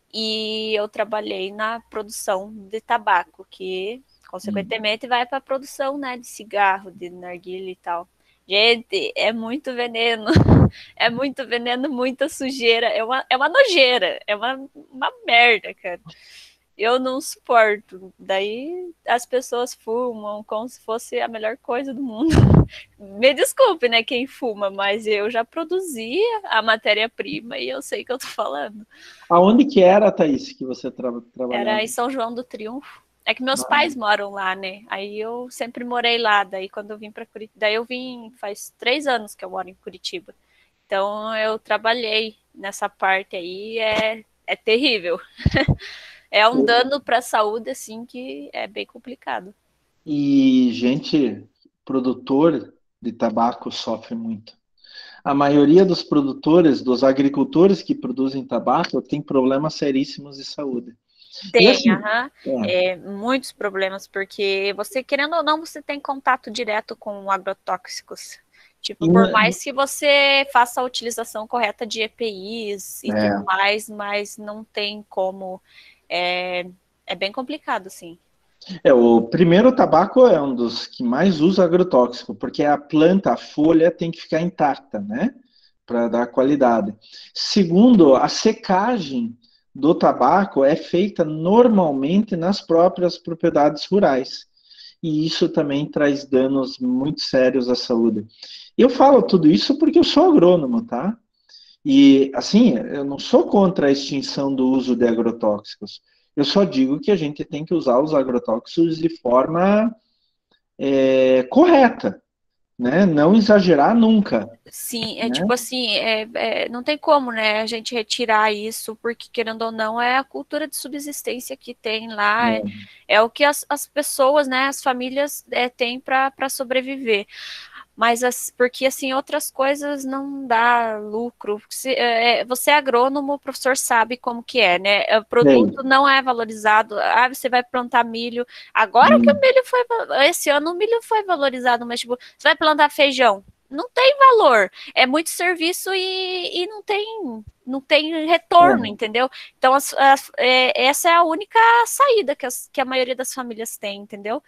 E eu trabalhei na produção de tabaco, que, consequentemente, hum. vai para a produção, né, de cigarro, de narguilé e tal. Gente, é muito veneno. É muito veneno, muita sujeira. É uma, é uma nojeira. É uma, uma merda, cara. Eu não suporto. Daí as pessoas fumam como se fosse a melhor coisa do mundo. Me desculpe, né, quem fuma, mas eu já produzia a matéria-prima e eu sei que eu tô falando. Aonde que era, Thaís, que você tra trabalhava? Era em São João do Triunfo. É que meus ah. pais moram lá, né? Aí eu sempre morei lá. Daí quando eu vim para Curitiba, daí eu vim faz três anos que eu moro em Curitiba. Então eu trabalhei nessa parte aí, é, é terrível. É um dano para a saúde, assim, que é bem complicado. E, gente, produtor de tabaco sofre muito. A maioria dos produtores, dos agricultores que produzem tabaco, tem problemas seríssimos de saúde. Tem, assim, uh-huh, é. É, muitos problemas, porque você, querendo ou não, você tem contato direto com agrotóxicos. Tipo, por mais que você faça a utilização correta de E P Is e é. tudo mais, mas não tem como... É, é bem complicado, sim. É, o primeiro tabaco é um dos que mais usa agrotóxico, porque a planta, a folha, tem que ficar intacta, né? para dar qualidade. Segundo, a secagem do tabaco é feita normalmente nas próprias propriedades rurais. E isso também traz danos muito sérios à saúde. Eu falo tudo isso porque eu sou agrônomo, tá? E, assim, eu não sou contra a extinção do uso de agrotóxicos. Eu só digo que a gente tem que usar os agrotóxicos de forma é, correta, né? Não exagerar nunca. Sim, é Né? tipo assim, é, é, não tem como, né, a gente retirar isso, porque querendo ou não, é a cultura de subsistência que tem lá, é, é o que as, as pessoas, né, as famílias é, têm para sobreviver. Mas, as, porque, assim, outras coisas não dá lucro. Se, é, você é agrônomo, o professor sabe como que é, né? O produto Sim. não é valorizado. Ah, você vai plantar milho. Agora hum. que o milho foi... Esse ano o milho foi valorizado, mas, tipo, você vai plantar feijão. Não tem valor. É muito serviço e, e não tem... não tem retorno, é. Entendeu? Então, as, as, é, essa é a única saída que, as, que a maioria das famílias tem, entendeu?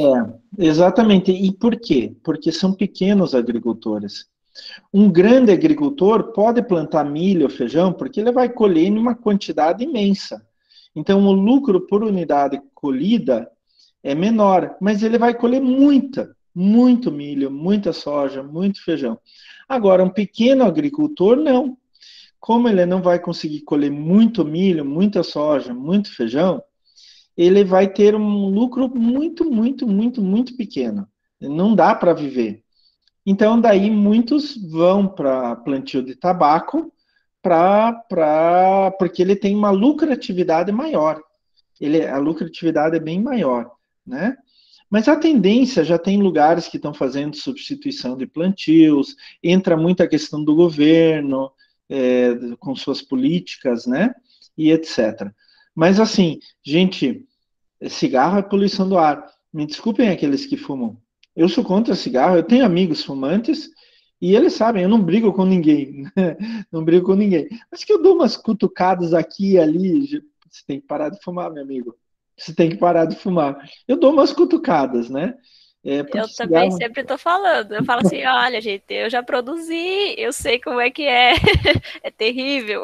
É, exatamente. E por quê? Porque são pequenos agricultores. Um grande agricultor pode plantar milho ou feijão porque ele vai colher em uma quantidade imensa. Então, o lucro por unidade colhida é menor, mas ele vai colher muita, muito milho, muita soja, muito feijão. Agora, um pequeno agricultor, não. Como ele não vai conseguir colher muito milho, muita soja, muito feijão, ele vai ter um lucro muito, muito, muito, muito pequeno. Não dá para viver. Então, daí muitos vão para plantio de tabaco, pra, pra, porque ele tem uma lucratividade maior. Ele, a lucratividade é bem maior, né? Mas a tendência, já tem lugares que estão fazendo substituição de plantios, entra muito a questão do governo, é, com suas políticas, né? E etcétera. Mas assim, gente, cigarro é poluição do ar. Me desculpem aqueles que fumam. Eu sou contra cigarro, eu tenho amigos fumantes, e eles sabem, eu não brigo com ninguém, né? Não brigo com ninguém. Mas que eu dou umas cutucadas aqui e ali, você tem que parar de fumar, meu amigo. Você tem que parar de fumar. Eu dou umas cutucadas, né? É, eu também cigarro... sempre tô falando. Eu falo assim, olha, gente, eu já produzi, eu sei como é que é. É terrível.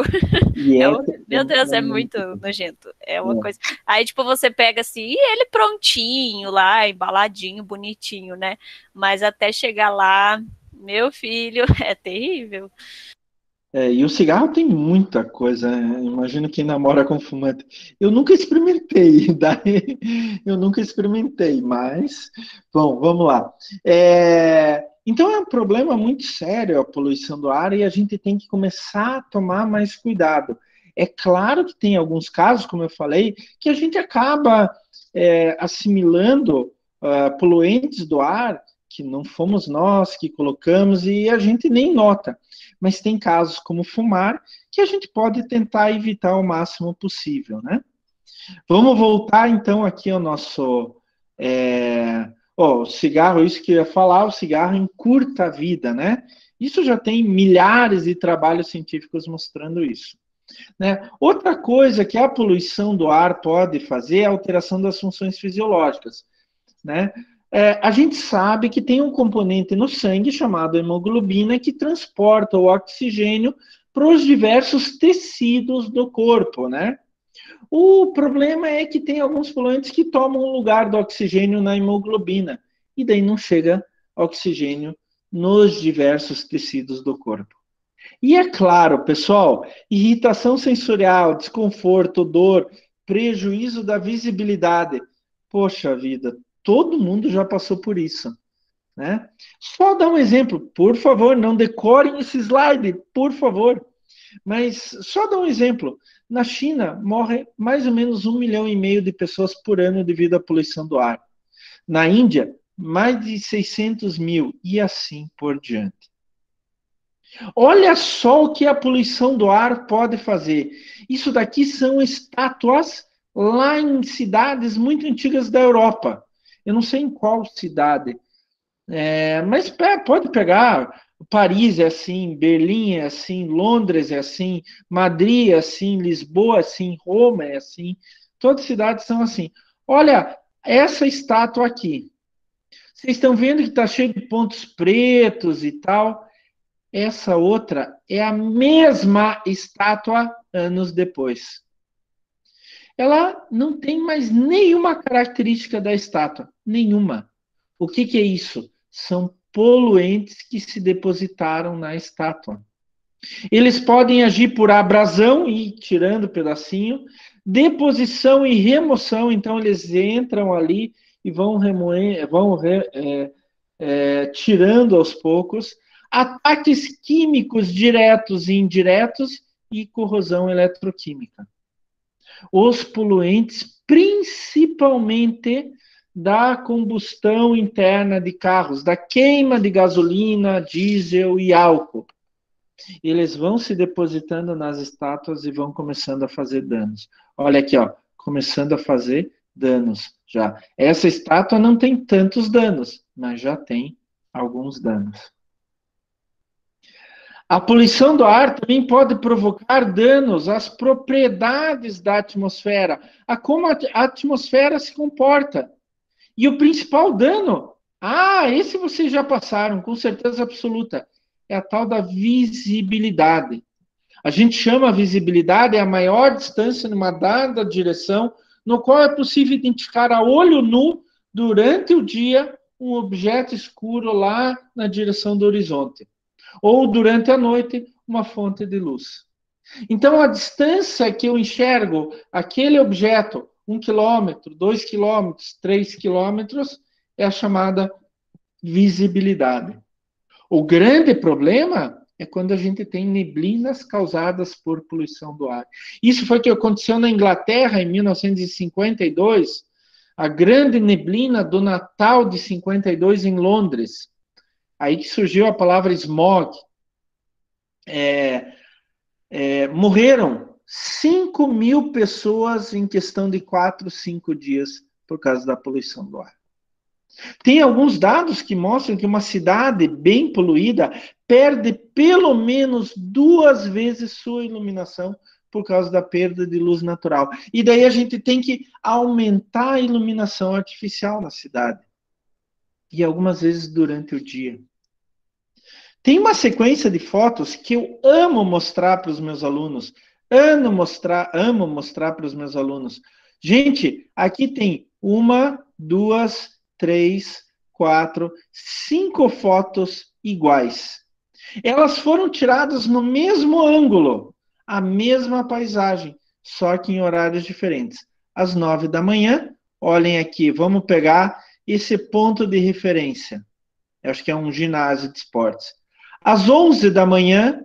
É um... Meu Deus, é muito nojento. É uma é. coisa. Aí, tipo, você pega assim, e ele prontinho lá, embaladinho, bonitinho, né? Mas até chegar lá, meu filho, é terrível. É, e o cigarro tem muita coisa, né? Imagino quem namora com fumante. Eu nunca experimentei, daí eu nunca experimentei, mas, bom, vamos lá. É, então é um problema muito sério a poluição do ar e a gente tem que começar a tomar mais cuidado. É claro que tem alguns casos, como eu falei, que a gente acaba é, assimilando uh, poluentes do ar que não fomos nós que colocamos e a gente nem nota. Mas tem casos como fumar que a gente pode tentar evitar o máximo possível, né? Vamos voltar então aqui ao nosso é, oh, o cigarro, isso que eu ia falar, o cigarro encurta a vida, né? Isso já tem milhares de trabalhos científicos mostrando isso. Né? Outra coisa que a poluição do ar pode fazer é a alteração das funções fisiológicas, né? É, a gente sabe que tem um componente no sangue chamado hemoglobina que transporta o oxigênio para os diversos tecidos do corpo, né? O problema é que tem alguns poluentes que tomam o lugar do oxigênio na hemoglobina e daí não chega oxigênio nos diversos tecidos do corpo. E é claro, pessoal, irritação sensorial, desconforto, dor, prejuízo da visibilidade. Poxa vida, todo mundo já passou por isso, né? Só dar um exemplo, por favor, não decorem esse slide, por favor. Mas só dar um exemplo. Na China, morre mais ou menos um milhão e meio de pessoas por ano devido à poluição do ar. Na Índia, mais de seiscentos mil, e assim por diante. Olha só o que a poluição do ar pode fazer. Isso daqui são estátuas lá em cidades muito antigas da Europa. Eu não sei em qual cidade, é, mas pode pegar. Paris é assim, Berlim é assim, Londres é assim, Madrid é assim, Lisboa é assim, Roma é assim. Todas as cidades são assim. Olha, essa estátua aqui. Vocês estão vendo que está cheio de pontos pretos e tal. Essa outra é a mesma estátua anos depois. Ela não tem mais nenhuma característica da estátua, nenhuma. O que, que é isso? São poluentes que se depositaram na estátua. Eles podem agir por abrasão e tirando pedacinho, deposição e remoção, então eles entram ali e vão remoer, vão re, é, é, tirando aos poucos, ataques químicos diretos e indiretos e corrosão eletroquímica. Os poluentes, principalmente da combustão interna de carros, da queima de gasolina, diesel e álcool. Eles vão se depositando nas estátuas e vão começando a fazer danos. Olha aqui, ó, começando a fazer danos já. Essa estátua não tem tantos danos, mas já tem alguns danos. A poluição do ar também pode provocar danos às propriedades da atmosfera, a como a atmosfera se comporta. E o principal dano, ah, esse vocês já passaram, com certeza absoluta, é a tal da visibilidade. A gente chama a visibilidade a maior distância numa dada direção, no qual é possível identificar a olho nu, durante o dia, um objeto escuro lá na direção do horizonte. Ou, durante a noite, uma fonte de luz. Então, a distância que eu enxergo aquele objeto, um quilômetro, dois quilômetros, três quilômetros, é a chamada visibilidade. O grande problema é quando a gente tem neblinas causadas por poluição do ar. Isso foi o que aconteceu na Inglaterra em mil novecentos e cinquenta e dois, a grande neblina do Natal de cinquenta e dois em Londres. Aí que surgiu a palavra smog. É, é, morreram cinco mil pessoas em questão de quatro, cinco dias por causa da poluição do ar. Tem alguns dados que mostram que uma cidade bem poluída perde pelo menos duas vezes sua iluminação por causa da perda de luz natural. E daí a gente tem que aumentar a iluminação artificial na cidade. E algumas vezes durante o dia. Tem uma sequência de fotos que eu amo mostrar para os meus alunos. Amo mostrar, amo mostrar para os meus alunos. Gente, aqui tem uma, duas, três, quatro, cinco fotos iguais. Elas foram tiradas no mesmo ângulo, a mesma paisagem, só que em horários diferentes. Às nove da manhã, olhem aqui, vamos pegar esse ponto de referência. Eu acho que é um ginásio de esportes. Às onze da manhã,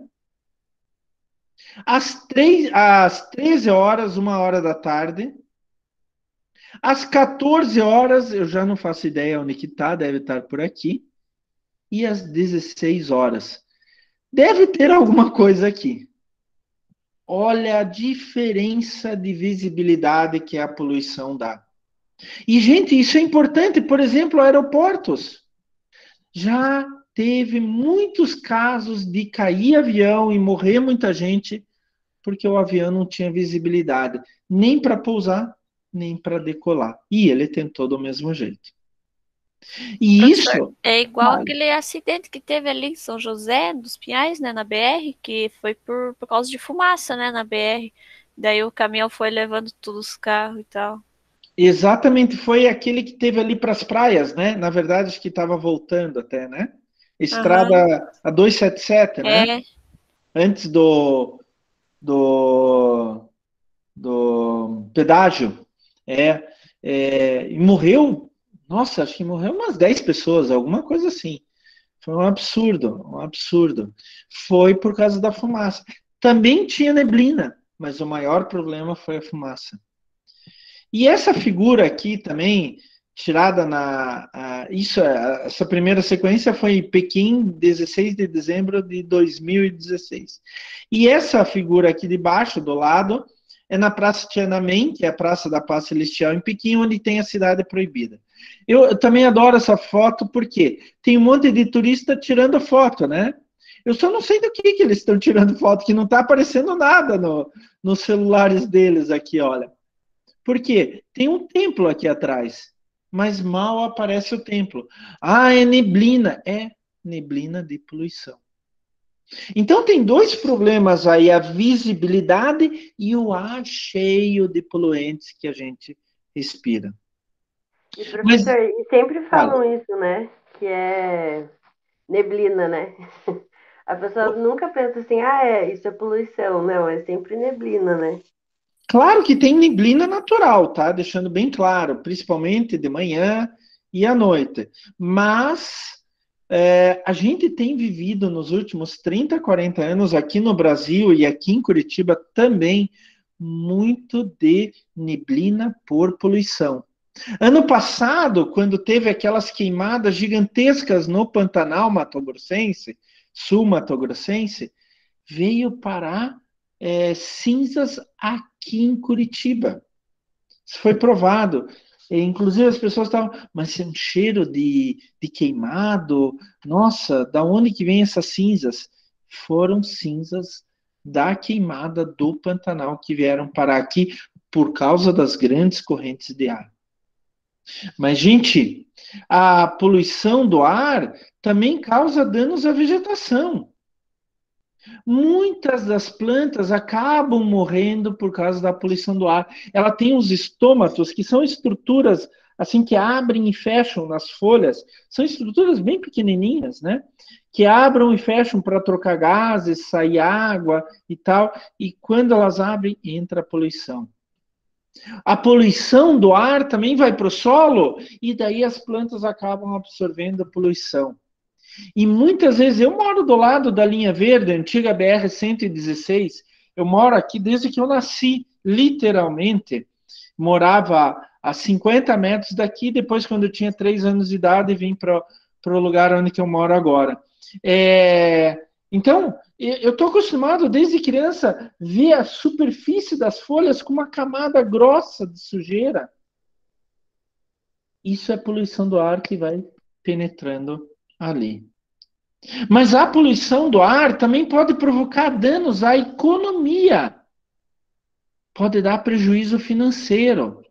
às, três, às treze horas, uma hora da tarde, às quatorze horas, eu já não faço ideia onde que está, deve estar por aqui, e às dezesseis horas. Deve ter alguma coisa aqui. Olha a diferença de visibilidade que a poluição dá. E, gente, isso é importante, por exemplo, aeroportos. Já teve muitos casos de cair avião e morrer muita gente porque o avião não tinha visibilidade, nem para pousar, nem para decolar. E ele tentou do mesmo jeito. E Professor, isso... é igual Vale. aquele acidente que teve ali em São José, dos Pinhais, né, na B R, que foi por, por causa de fumaça, né, na B R. Daí o caminhão foi levando todos os carros e tal. Exatamente, foi aquele que teve ali para as praias, né? Na verdade, acho que estava voltando até, né? Estrada Aham. a duzentos e setenta e sete, né? É, Antes do, do, do pedágio. É, é, e morreu, nossa, acho que morreu umas dez pessoas, alguma coisa assim. Foi um absurdo, um absurdo. Foi por causa da fumaça. Também tinha neblina, mas o maior problema foi a fumaça. E essa figura aqui também, tirada na... A, isso, a, essa primeira sequência foi em Pequim, dezesseis de dezembro de dois mil e dezesseis. E essa figura aqui de baixo, do lado, é na Praça Tiananmen, que é a Praça da Paz Celestial em Pequim, onde tem a Cidade Proibida. Eu, eu também adoro essa foto, porque tem um monte de turista tirando foto, né? Eu só não sei do que, que eles estão tirando foto, que não está aparecendo nada no, nos celulares deles aqui, olha. Por quê? Tem um templo aqui atrás, mas mal aparece o templo. Ah, é neblina. É neblina de poluição. Então, tem dois problemas aí, a visibilidade e o ar cheio de poluentes que a gente respira. E, Mas, professor, e sempre fala. falam isso, né? Que é neblina, né? A pessoa nunca pensa assim, ah, é, isso é poluição. Não, é sempre neblina, né? Claro que tem neblina natural, tá? Deixando bem claro, principalmente de manhã e à noite. Mas é, a gente tem vivido nos últimos trinta, quarenta anos aqui no Brasil e aqui em Curitiba também muito de neblina por poluição. Ano passado, quando teve aquelas queimadas gigantescas no Pantanal Mato Grossense, sul Mato Grossense, veio parar é, cinzas aqui em Curitiba. Isso foi provado. E, inclusive as pessoas estavam, mas é um cheiro de, de queimado. Nossa, da onde que vem essas cinzas? Foram cinzas da queimada do Pantanal que vieram parar aqui por causa das grandes correntes de ar. Mas, gente, a poluição do ar também causa danos à vegetação. Muitas das plantas acabam morrendo por causa da poluição do ar. Ela tem os estômatos, que são estruturas assim que abrem e fecham nas folhas. São estruturas bem pequenininhas, né? Que abrem e fecham para trocar gases, sair água e tal. E quando elas abrem, entra a poluição. A poluição do ar também vai para o solo e daí as plantas acabam absorvendo a poluição. E muitas vezes eu moro do lado da linha verde, antiga B R cento e dezesseis. Eu moro aqui desde que eu nasci, literalmente. Morava a cinquenta metros daqui, depois, quando eu tinha três anos de idade, vim para o lugar onde que eu moro agora. É, então, eu estou acostumado desde criança ver a superfície das folhas com uma camada grossa de sujeira. Isso é poluição do ar que vai penetrando ali. Mas a poluição do ar também pode provocar danos à economia. Pode dar prejuízo financeiro.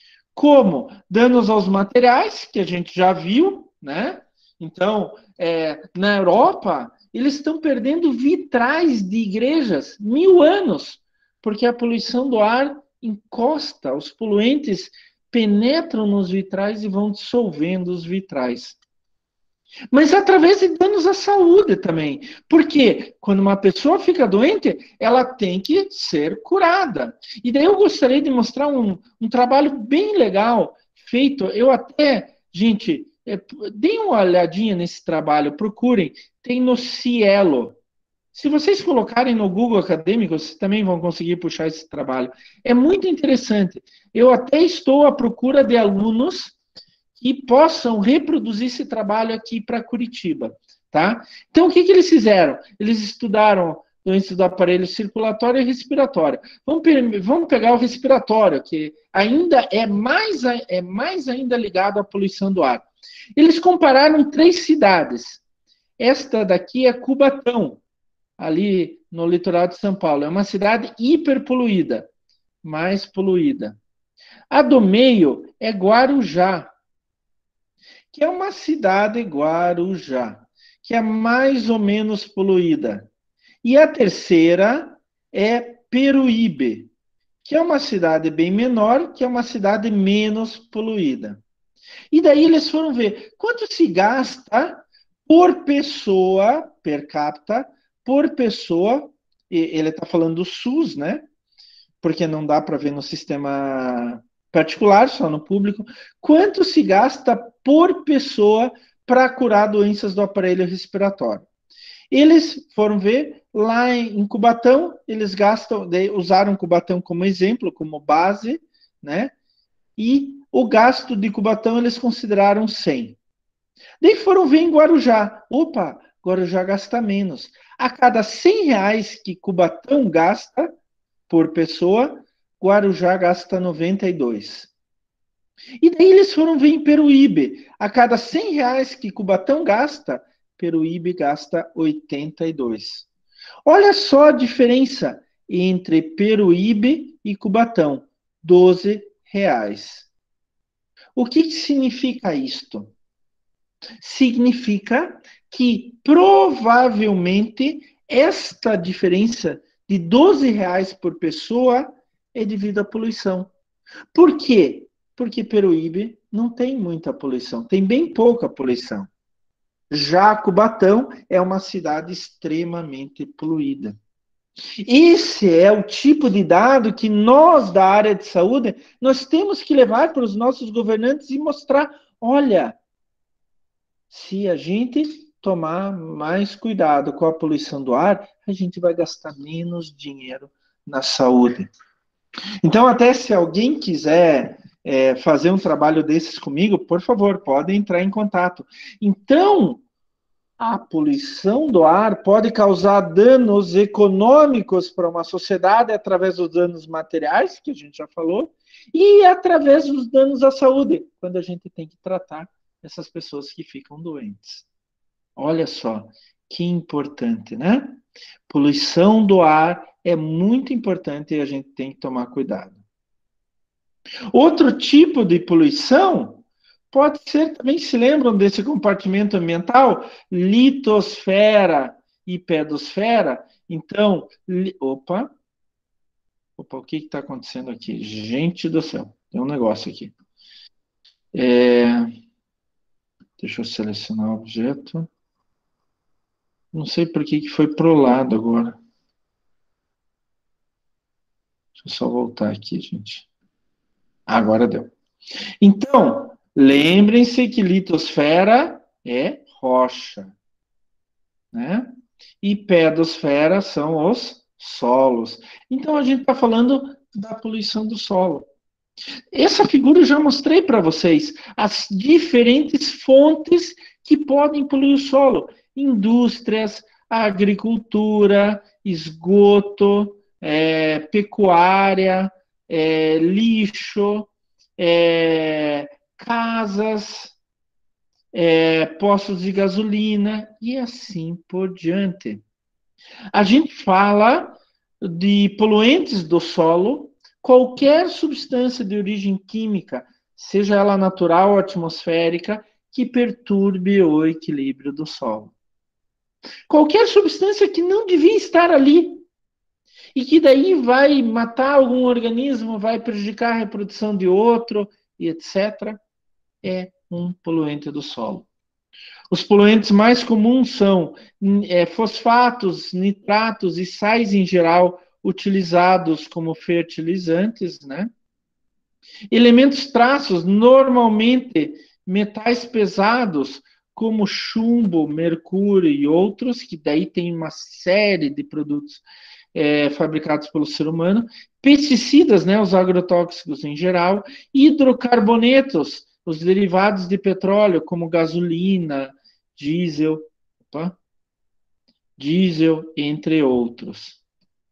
Como? Danos aos materiais, que a gente já viu, né? Então, é, na Europa, eles estão perdendo vitrais de igrejas mil anos, porque a poluição do ar encosta, os poluentes penetram nos vitrais e vão dissolvendo os vitrais. Mas através de danos à saúde também. Porque quando uma pessoa fica doente, ela tem que ser curada. E daí eu gostaria de mostrar um, um trabalho bem legal feito. Eu até, gente, é, deem uma olhadinha nesse trabalho, procurem. Tem no Cielo. Se vocês colocarem no Google Acadêmico, vocês também vão conseguir puxar esse trabalho. É muito interessante. Eu até estou à procura de alunos que possam reproduzir esse trabalho aqui para Curitiba, tá? Então, o que, que eles fizeram? Eles estudaram doenças do aparelho circulatório e respiratório. Vamos, vamos pegar o respiratório, que ainda é mais, é mais ainda ligado à poluição do ar. Eles compararam três cidades. Esta daqui é Cubatão, ali no litoral de São Paulo. É uma cidade hiperpoluída, mais poluída. A do meio é Guarujá, que é uma cidade, Guarujá, que é mais ou menos poluída. E a terceira é Peruíbe, que é uma cidade bem menor, que é uma cidade menos poluída. E daí eles foram ver quanto se gasta por pessoa, per capita, por pessoa, ele está falando do SUS, né? Porque não dá para ver no sistema particular, só no público, quanto se gasta por pessoa para curar doenças do aparelho respiratório. Eles foram ver lá em Cubatão, eles gastam, usaram Cubatão como exemplo, como base, né? E o gasto de Cubatão eles consideraram cem. Daí foram ver em Guarujá. Opa, Guarujá gasta menos. A cada cem reais que Cubatão gasta por pessoa, Guarujá gasta noventa e dois. E daí eles foram ver em Peruíbe. A cada cem reais que Cubatão gasta, Peruíbe gasta oitenta e dois. Olha só a diferença entre Peruíbe e Cubatão. doze reais. O que, que significa isto? Significa que provavelmente esta diferença de doze reais por pessoa é devido à poluição. Por quê? Porque Peruíbe não tem muita poluição, tem bem pouca poluição. Já Cubatão é uma cidade extremamente poluída. Esse é o tipo de dado que nós, da área de saúde, nós temos que levar para os nossos governantes e mostrar, olha, se a gente tomar mais cuidado com a poluição do ar, a gente vai gastar menos dinheiro na saúde. Então, até se alguém quiser é, fazer um trabalho desses comigo, por favor, podem entrar em contato. Então, a poluição do ar pode causar danos econômicos para uma sociedade através dos danos materiais, que a gente já falou, e através dos danos à saúde, quando a gente tem que tratar essas pessoas que ficam doentes. Olha só, que importante, né? Poluição do ar é muito importante e a gente tem que tomar cuidado. Outro tipo de poluição pode ser, também se lembram desse compartimento ambiental? Litosfera e pedosfera. Então, li, opa, opa, o que está acontecendo aqui? Gente do céu, tem um negócio aqui. É, deixa eu selecionar o objeto. Não sei por que, que foi pro lado agora. Deixa eu só voltar aqui, gente. Agora deu. Então, lembrem-se que litosfera é rocha, né? E pedosfera são os solos. Então, a gente está falando da poluição do solo. Essa figura eu já mostrei para vocês. As diferentes fontes que podem poluir o solo. Indústrias, agricultura, esgoto, é, pecuária, é, lixo, é, casas, é, postos de gasolina e assim por diante. A gente fala de poluentes do solo, qualquer substância de origem química, seja ela natural ou atmosférica, que perturbe o equilíbrio do solo. Qualquer substância que não devia estar ali e que daí vai matar algum organismo, vai prejudicar a reprodução de outro, e etcétera, é um poluente do solo. Os poluentes mais comuns são é, fosfatos, nitratos e sais em geral utilizados como fertilizantes, né? Elementos traços, normalmente metais pesados, como chumbo, mercúrio e outros, que daí tem uma série de produtos é, fabricados pelo ser humano, pesticidas, né, os agrotóxicos em geral, hidrocarbonetos, os derivados de petróleo, como gasolina, diesel, opa, diesel, entre outros.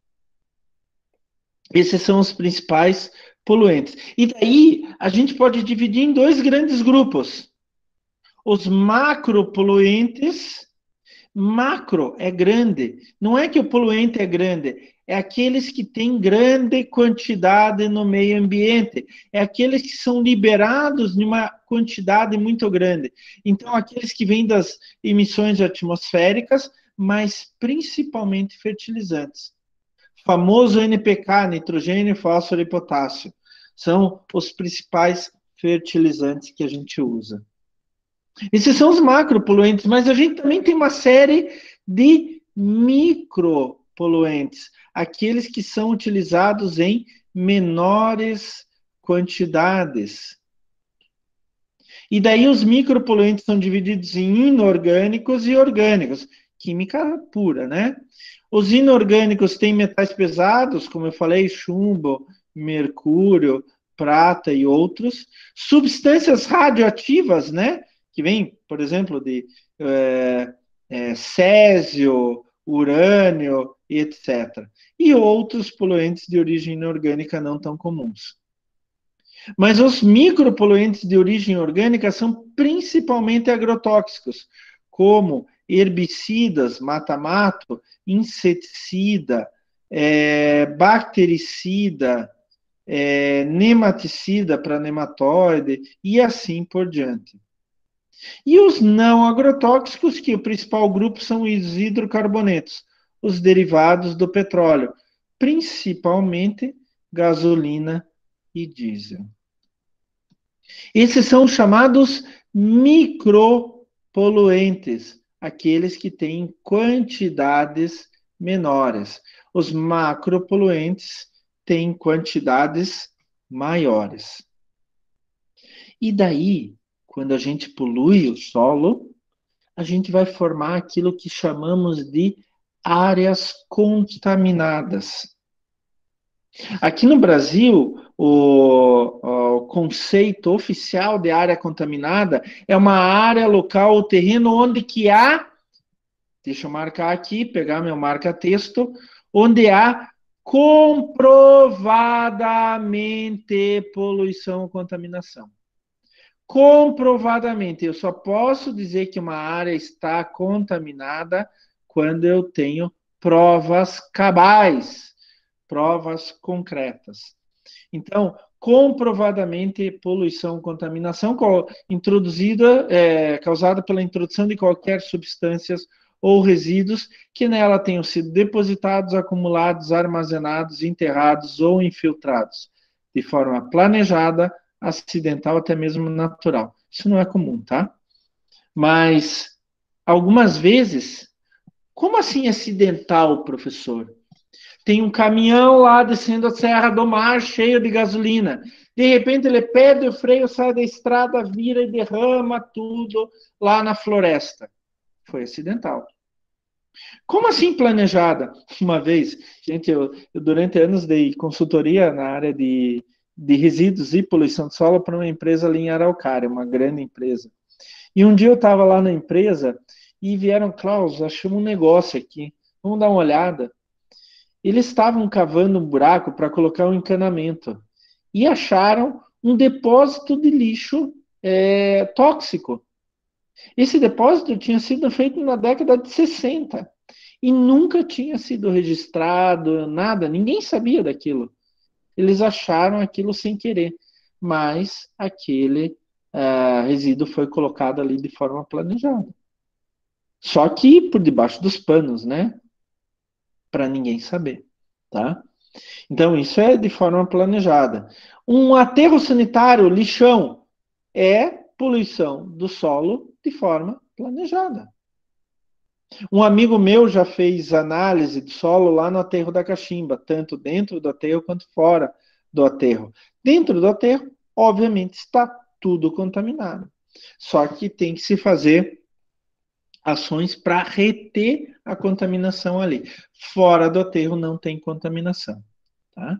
Esses são os principais poluentes. E daí a gente pode dividir em dois grandes grupos. Os macropoluentes. Macro é grande. Não é que o poluente é grande, é aqueles que têm grande quantidade no meio ambiente. É aqueles que são liberados em uma quantidade muito grande. Então, aqueles que vêm das emissões atmosféricas, mas principalmente fertilizantes. Famoso N P K, nitrogênio, fósforo e potássio. São os principais fertilizantes que a gente usa. Esses são os macropoluentes, mas a gente também tem uma série de micropoluentes, aqueles que são utilizados em menores quantidades. E daí os micropoluentes são divididos em inorgânicos e orgânicos, química pura, né? Os inorgânicos têm metais pesados, como eu falei, chumbo, mercúrio, prata e outros. Substâncias radioativas, né? Que vem, por exemplo, de é, é, césio, urânio, etcétera. E outros poluentes de origem inorgânica não tão comuns. Mas os micropoluentes de origem orgânica são principalmente agrotóxicos, como herbicidas, mata-mato, inseticida, é, bactericida, é, nematicida para nematóide e assim por diante. E os não agrotóxicos, que o principal grupo são os hidrocarbonetos, os derivados do petróleo, principalmente gasolina e diesel. Esses são os chamados micropoluentes, aqueles que têm quantidades menores. Os macropoluentes têm quantidades maiores. E daí, quando a gente polui o solo, a gente vai formar aquilo que chamamos de áreas contaminadas. Aqui no Brasil, o, o conceito oficial de área contaminada é uma área local ou terreno onde que há, deixa eu marcar aqui, pegar meu marca-texto, onde há comprovadamente poluição ou contaminação. Comprovadamente, eu só posso dizer que uma área está contaminada quando eu tenho provas cabais, provas concretas. Então, comprovadamente, poluição, contaminação introduzida, é, causada pela introdução de qualquer substâncias ou resíduos que nela tenham sido depositados, acumulados, armazenados, enterrados ou infiltrados, de forma planejada, acidental, até mesmo natural. Isso não é comum, tá? Mas, algumas vezes, como assim acidental, professor? Tem um caminhão lá descendo a Serra do Mar cheio de gasolina. De repente ele perde o freio, sai da estrada, vira e derrama tudo lá na floresta. Foi acidental. Como assim planejada? Uma vez, gente, eu, eu durante anos dei consultoria na área de, de resíduos e poluição de solo para uma empresa ali em Araucária, uma grande empresa. E um dia eu estava lá na empresa e vieram, Klaus, achamos um negócio aqui, vamos dar uma olhada. Eles estavam cavando um buraco para colocar um encanamento e acharam um depósito de lixo é, tóxico. Esse depósito tinha sido feito na década de sessenta e nunca tinha sido registrado, nada, ninguém sabia daquilo. Eles acharam aquilo sem querer, mas aquele uh, resíduo foi colocado ali de forma planejada. Só que por debaixo dos panos, né? Para ninguém saber, tá? Então, isso é de forma planejada. Um aterro sanitário, lixão, é poluição do solo de forma planejada. Um amigo meu já fez análise do solo lá no aterro da Cachimba, tanto dentro do aterro quanto fora do aterro. Dentro do aterro, obviamente, está tudo contaminado. Só que tem que se fazer ações para reter a contaminação ali. Fora do aterro não tem contaminação, tá?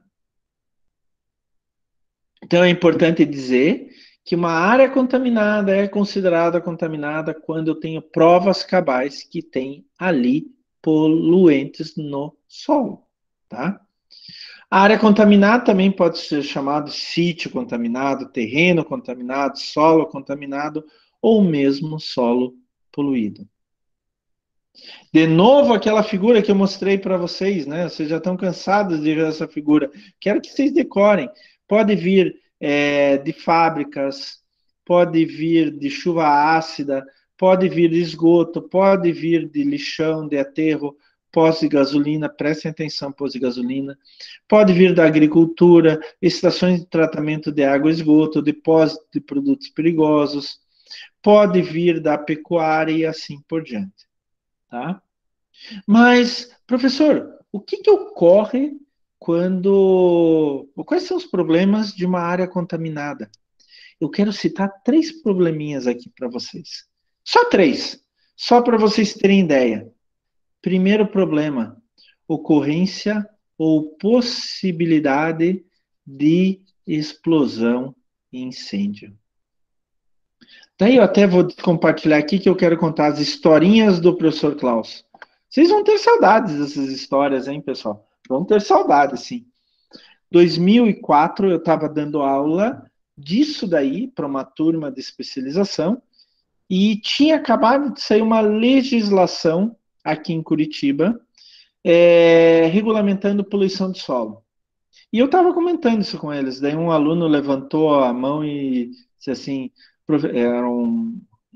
Então é importante dizer que uma área contaminada é considerada contaminada quando eu tenho provas cabais que tem ali poluentes no solo, tá? A área contaminada também pode ser chamada sítio contaminado, terreno contaminado, solo contaminado ou mesmo solo poluído. De novo, aquela figura que eu mostrei para vocês, né? Vocês já estão cansados de ver essa figura. Quero que vocês decorem. Pode vir é, de fábricas, pode vir de chuva ácida, pode vir de esgoto, pode vir de lixão, de aterro, pós de gasolina, prestem atenção, pós de gasolina, pode vir da agricultura, estações de tratamento de água e esgoto, depósito de produtos perigosos, pode vir da pecuária e assim por diante. Tá? Mas, professor, o que, que ocorre quando... Quais são os problemas de uma área contaminada? Eu quero citar três probleminhas aqui para vocês. Só três, só para vocês terem ideia. Primeiro problema, ocorrência ou possibilidade de explosão e incêndio. Daí eu até vou compartilhar aqui que eu quero contar as historinhas do professor Klaus. Vocês vão ter saudades dessas histórias, hein, pessoal? Vão ter saudades, sim. dois mil e quatro eu estava dando aula disso daí para uma turma de especialização e tinha acabado de sair uma legislação aqui em Curitiba é, regulamentando poluição de solo. E eu estava comentando isso com eles. Daí um aluno levantou a mão e disse assim... Era um,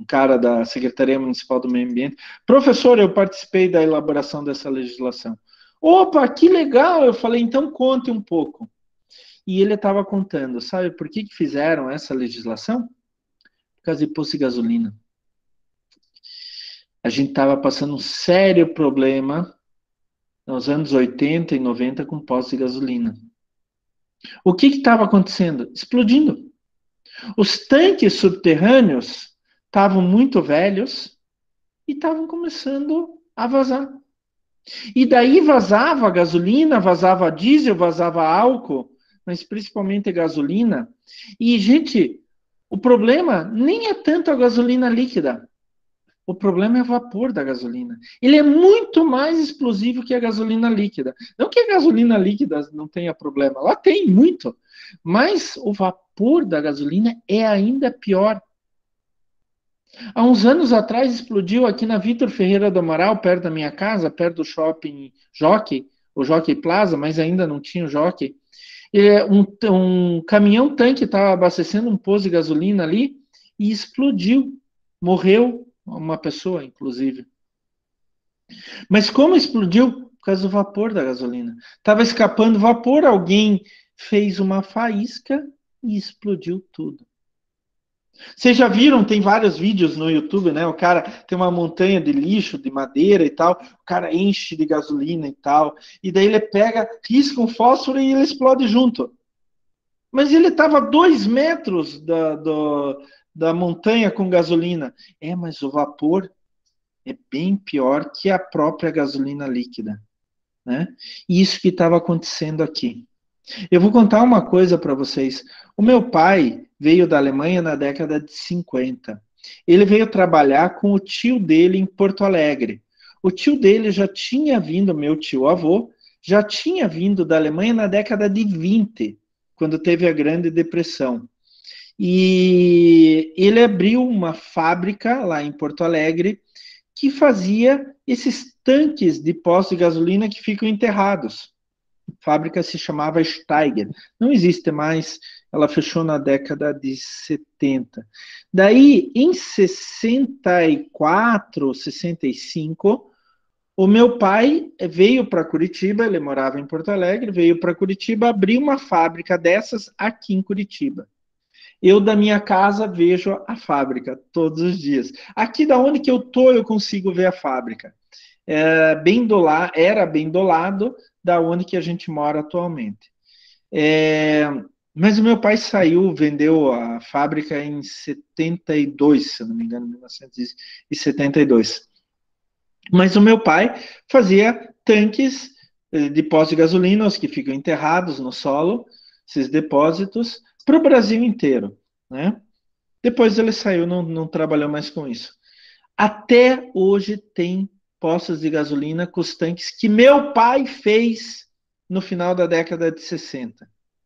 um cara da Secretaria Municipal do Meio Ambiente. Professor, eu participei da elaboração dessa legislação. Opa, que legal! Eu falei, então conte um pouco. E ele estava contando, sabe por que, que fizeram essa legislação? Por causa de posto de gasolina. A gente estava passando um sério problema nos anos oitenta e noventa com postos de gasolina. O que estava acontecendo? Explodindo. Os tanques subterrâneos estavam muito velhos e estavam começando a vazar. E daí vazava a gasolina, vazava a diesel, vazava álcool, mas principalmente a gasolina. E, gente, o problema nem é tanto a gasolina líquida. O problema é o vapor da gasolina. Ele é muito mais explosivo que a gasolina líquida. Não que a gasolina líquida não tenha problema, ela tem muito. Mas o vapor da gasolina é ainda pior. Há uns anos atrás explodiu aqui na Vitor Ferreira do Amaral, perto da minha casa, perto do shopping Jockey, o Jockey Plaza, mas ainda não tinha o Jockey. Um, um caminhão-tanque estava abastecendo um posto de gasolina ali e explodiu. Morreu uma pessoa, inclusive. Mas como explodiu? Por causa do vapor da gasolina. Estava escapando vapor, alguém fez uma faísca e explodiu tudo. Vocês já viram, tem vários vídeos no YouTube, né? O cara tem uma montanha de lixo, de madeira e tal, o cara enche de gasolina e tal, e daí ele pega, risca um fósforo e ele explode junto. Mas ele estava a dois metros da, do, da montanha com gasolina. É, mas o vapor é bem pior que a própria gasolina líquida, né? Isso que estava acontecendo aqui. Eu vou contar uma coisa para vocês. O meu pai veio da Alemanha na década de cinquenta. Ele veio trabalhar com o tio dele em Porto Alegre. O tio dele já tinha vindo, meu tio-avô, já tinha vindo da Alemanha na década de vinte, quando teve a Grande Depressão. E ele abriu uma fábrica lá em Porto Alegre que fazia esses tanques de postos de gasolina que ficam enterrados. A fábrica se chamava Steiger. Não existe mais, ela fechou na década de setenta. Daí, em sessenta e quatro, sessenta e cinco, o meu pai veio para Curitiba, ele morava em Porto Alegre, veio para Curitiba, abriu uma fábrica dessas aqui em Curitiba. Eu, da minha casa, vejo a fábrica todos os dias. Aqui da onde que eu tô, eu consigo ver a fábrica. É bem do la... Era bem do lado da onde que a gente mora atualmente. É... Mas o meu pai saiu, vendeu a fábrica em setenta e dois, se eu não me engano, mil novecentos e setenta e dois. Mas o meu pai fazia tanques de postos de gasolina, os que ficam enterrados no solo, esses depósitos, para o Brasil inteiro, né? Depois ele saiu, não, não trabalhou mais com isso. Até hoje tem postos de gasolina com os tanques que meu pai fez no final da década de sessenta.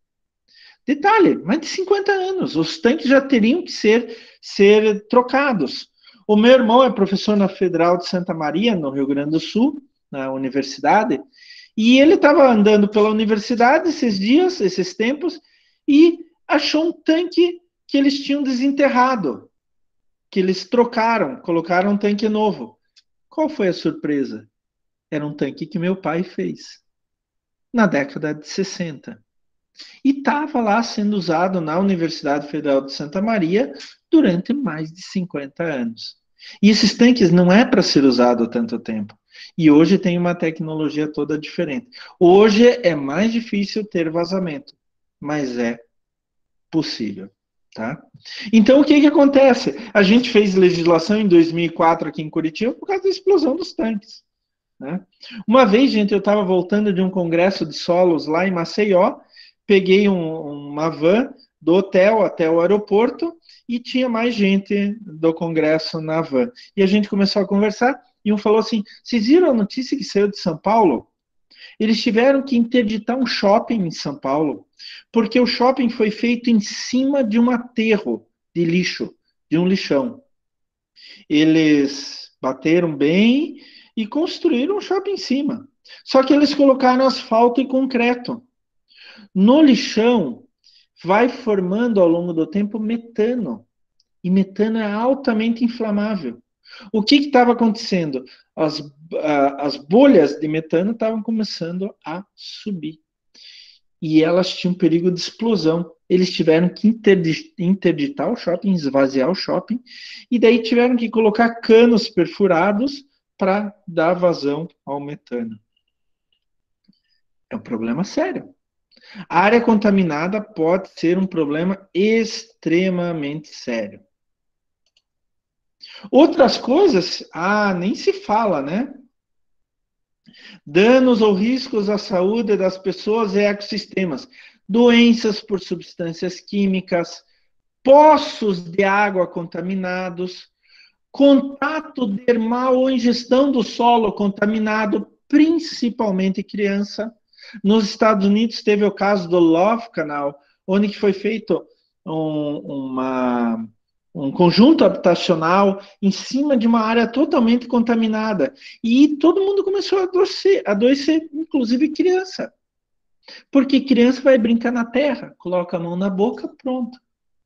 Detalhe, mais de cinquenta anos, os tanques já teriam que ser, ser trocados. O meu irmão é professor na Federal de Santa Maria, no Rio Grande do Sul, na universidade, e ele estava andando pela universidade esses dias, esses tempos, e achou um tanque que eles tinham desenterrado, que eles trocaram, colocaram um tanque novo. Qual foi a surpresa? Era um tanque que meu pai fez, na década de sessenta. E estava lá sendo usado na Universidade Federal de Santa Maria durante mais de cinquenta anos. E esses tanques não é para ser usado há tanto tempo. E hoje tem uma tecnologia toda diferente. Hoje é mais difícil ter vazamento, mas é possível. Tá? Então, o que, que acontece? A gente fez legislação em dois mil e quatro aqui em Curitiba por causa da explosão dos tanques. Né? Uma vez, gente, eu estava voltando de um congresso de solos lá em Maceió, peguei um, uma van do hotel até o aeroporto e tinha mais gente do congresso na van. E a gente começou a conversar e um falou assim, vocês viram a notícia que saiu de São Paulo? Eles tiveram que interditar um shopping em São Paulo, porque o shopping foi feito em cima de um aterro de lixo, de um lixão. Eles bateram bem e construíram um shopping em cima. Só que eles colocaram asfalto e concreto. No lixão, vai formando ao longo do tempo metano. E metano é altamente inflamável. O que estava acontecendo? As, as bolhas de metano estavam começando a subir. E elas tinham perigo de explosão. Eles tiveram que interditar o shopping, esvaziar o shopping, e daí tiveram que colocar canos perfurados para dar vazão ao metano. É um problema sério. A área contaminada pode ser um problema extremamente sério. Outras coisas, ah, nem se fala, né? Danos ou riscos à saúde das pessoas e ecossistemas. Doenças por substâncias químicas, poços de água contaminados, contato dermal ou ingestão do solo contaminado, principalmente criança. Nos Estados Unidos teve o caso do Love Canal, onde foi feito um, uma, um conjunto habitacional em cima de uma área totalmente contaminada. E todo mundo começou a adoecer, a adoecer, inclusive criança. Porque criança vai brincar na terra, coloca a mão na boca, pronto.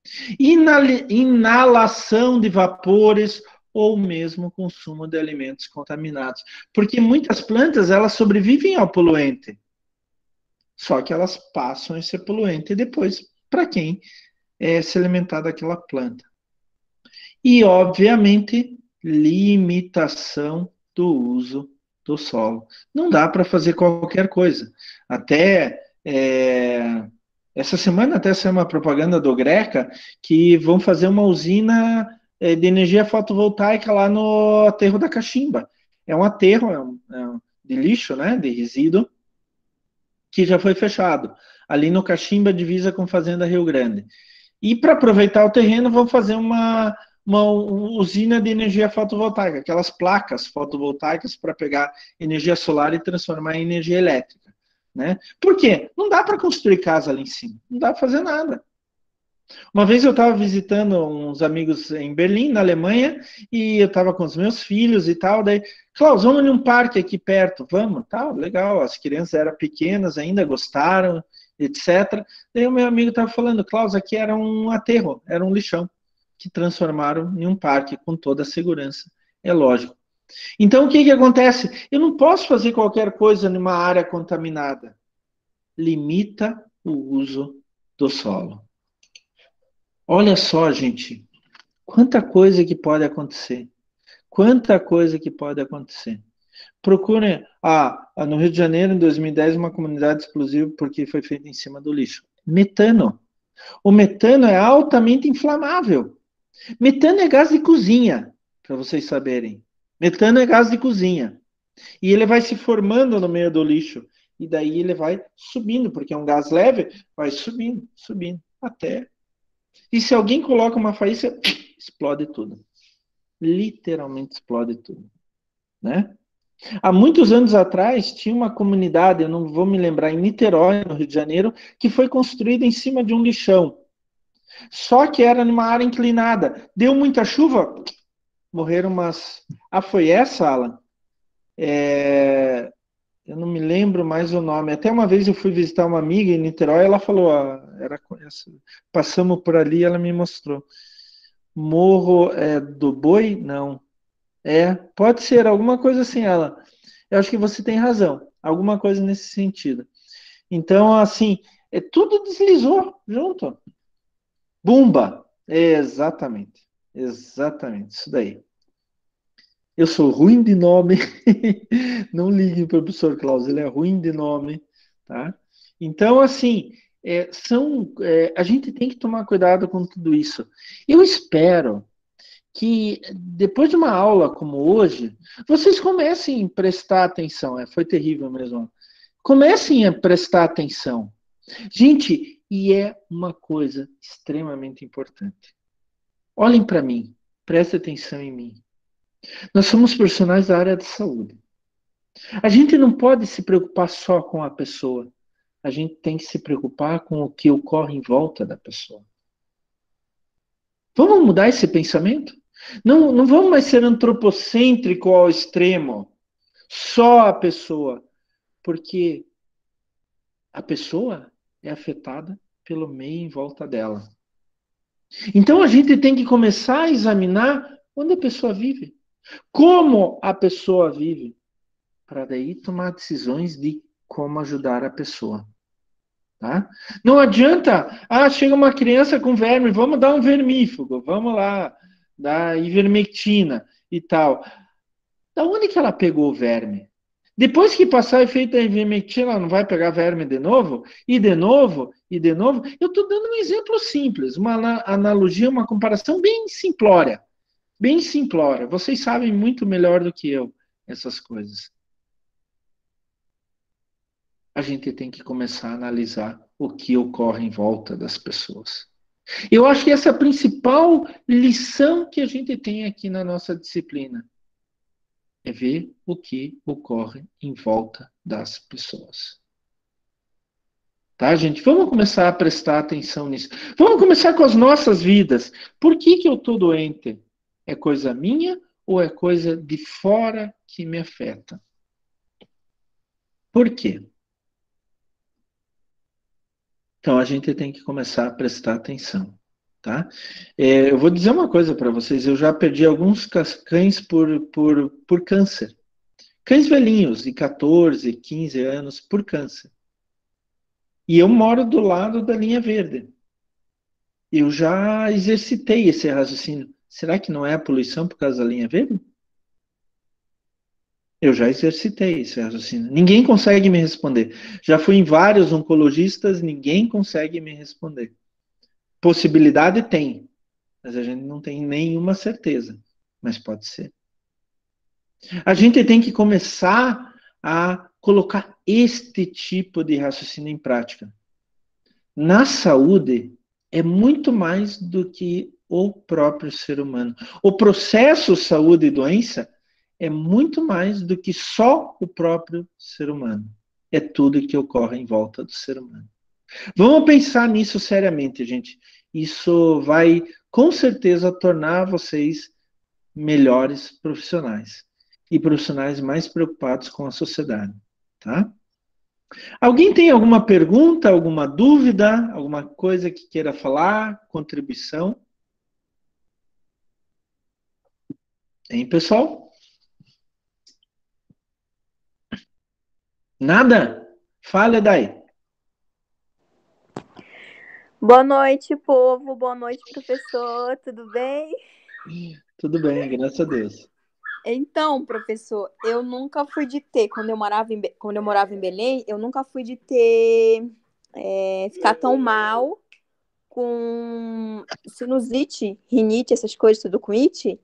Inalação de vapores ou mesmo consumo de alimentos contaminados. Porque muitas plantas, elas sobrevivem ao poluente. Só que elas passam esse poluente depois para quem é se alimentar daquela planta. E, obviamente, limitação do uso do solo. Não dá para fazer qualquer coisa. Até é, essa semana até saiu uma propaganda do Greca que vão fazer uma usina é, de energia fotovoltaica lá no aterro da Caximba. É um aterro é um, é um, de lixo, né, de resíduo, que já foi fechado. Ali no Caximba, divisa com Fazenda Rio Grande. E para aproveitar o terreno, vão fazer uma, uma usina de energia fotovoltaica, aquelas placas fotovoltaicas para pegar energia solar e transformar em energia elétrica. Né? Por quê? Não dá para construir casa ali em cima, não dá para fazer nada. Uma vez eu estava visitando uns amigos em Berlim, na Alemanha, e eu estava com os meus filhos e tal, daí, Klaus, vamos num parque aqui perto, vamos, tal, legal, as crianças eram pequenas ainda, gostaram, etcétera. Daí o meu amigo estava falando, Klaus, aqui era um aterro, era um lixão, que transformaram em um parque com toda a segurança, é lógico. Então, o que que acontece? Eu não posso fazer qualquer coisa numa área contaminada. Limita o uso do solo. Olha só, gente, quanta coisa que pode acontecer. Quanta coisa que pode acontecer. Procurem, ah, no Rio de Janeiro, em dois mil e dez, uma comunidade explosiva porque foi feita em cima do lixo. Metano. O metano é altamente inflamável. Metano é gás de cozinha, para vocês saberem. Metano é gás de cozinha. E ele vai se formando no meio do lixo. E daí ele vai subindo, porque é um gás leve, vai subindo, subindo, até. E se alguém coloca uma faísca, explode tudo. Literalmente explode tudo. Né? Há muitos anos atrás, tinha uma comunidade, eu não vou me lembrar, em Niterói, no Rio de Janeiro, que foi construída em cima de um lixão. Só que era numa área inclinada. Deu muita chuva, morreram umas... Ah, foi essa, Alan? É... Eu não me lembro mais o nome. Até uma vez eu fui visitar uma amiga em Niterói, ela falou, ah, era... passamos por ali, ela me mostrou. Morro é, do Boi? Não. É, pode ser alguma coisa assim, ela. Eu acho que você tem razão. Alguma coisa nesse sentido. Então, assim, é, tudo deslizou junto. Bumba! Exatamente. Exatamente, isso daí. Eu sou ruim de nome. Não liguem para o professor Klaus, ele é ruim de nome. Tá? Então, assim, é, são, é, a gente tem que tomar cuidado com tudo isso. Eu espero que depois de uma aula como hoje, vocês comecem a prestar atenção. É, foi terrível mesmo. Comecem a prestar atenção. Gente, e é uma coisa extremamente importante. Olhem para mim, prestem atenção em mim. Nós somos profissionais da área de saúde. A gente não pode se preocupar só com a pessoa. A gente tem que se preocupar com o que ocorre em volta da pessoa. Vamos mudar esse pensamento? Não, não vamos mais ser antropocêntrico ao extremo. Só a pessoa. Porque a pessoa é afetada pelo meio em volta dela. Então a gente tem que começar a examinar onde a pessoa vive, como a pessoa vive, para daí tomar decisões de como ajudar a pessoa. Tá? Não adianta, ah, chega uma criança com verme, vamos dar um vermífugo, vamos lá, dar ivermectina e tal. Da onde que ela pegou o verme? Depois que passar o efeito da ivermectina, ela não vai pegar verme de novo? E de novo? E de novo? Eu estou dando um exemplo simples, uma analogia, uma comparação bem simplória. Bem simplória. Vocês sabem muito melhor do que eu essas coisas. A gente tem que começar a analisar o que ocorre em volta das pessoas. Eu acho que essa é a principal lição que a gente tem aqui na nossa disciplina. É ver o que ocorre em volta das pessoas. Tá, gente? Vamos começar a prestar atenção nisso. Vamos começar com as nossas vidas. Por que que eu estou doente? É coisa minha ou é coisa de fora que me afeta? Por quê? Então, a gente tem que começar a prestar atenção, tá? É, eu vou dizer uma coisa para vocês, eu já perdi alguns cães por, por, por câncer. Cães velhinhos, de quatorze, quinze anos, por câncer. E eu moro do lado da linha verde. Eu já exercitei esse raciocínio. Será que não é a poluição por causa da linha verde? Eu já exercitei esse raciocínio. Ninguém consegue me responder. Já fui em vários oncologistas, ninguém consegue me responder. Possibilidade tem, mas a gente não tem nenhuma certeza. Mas pode ser. A gente tem que começar a colocar este tipo de raciocínio em prática. Na saúde, é muito mais do que o próprio ser humano. O processo saúde e doença é muito mais do que só o próprio ser humano. É tudo que ocorre em volta do ser humano. Vamos pensar nisso seriamente, gente. Isso vai, com certeza, tornar vocês melhores profissionais. E profissionais mais preocupados com a sociedade, tá? Alguém tem alguma pergunta, alguma dúvida, alguma coisa que queira falar, contribuição? Hein, pessoal? Nada? Fale daí. Boa noite, povo. Boa noite, professor. Tudo bem? Tudo bem, graças a Deus. Então, professor, eu nunca fui de ter, quando eu morava em, Be- quando eu morava em Belém, eu nunca fui de ter, é, ficar tão mal com sinusite, rinite, essas coisas, tudo com it.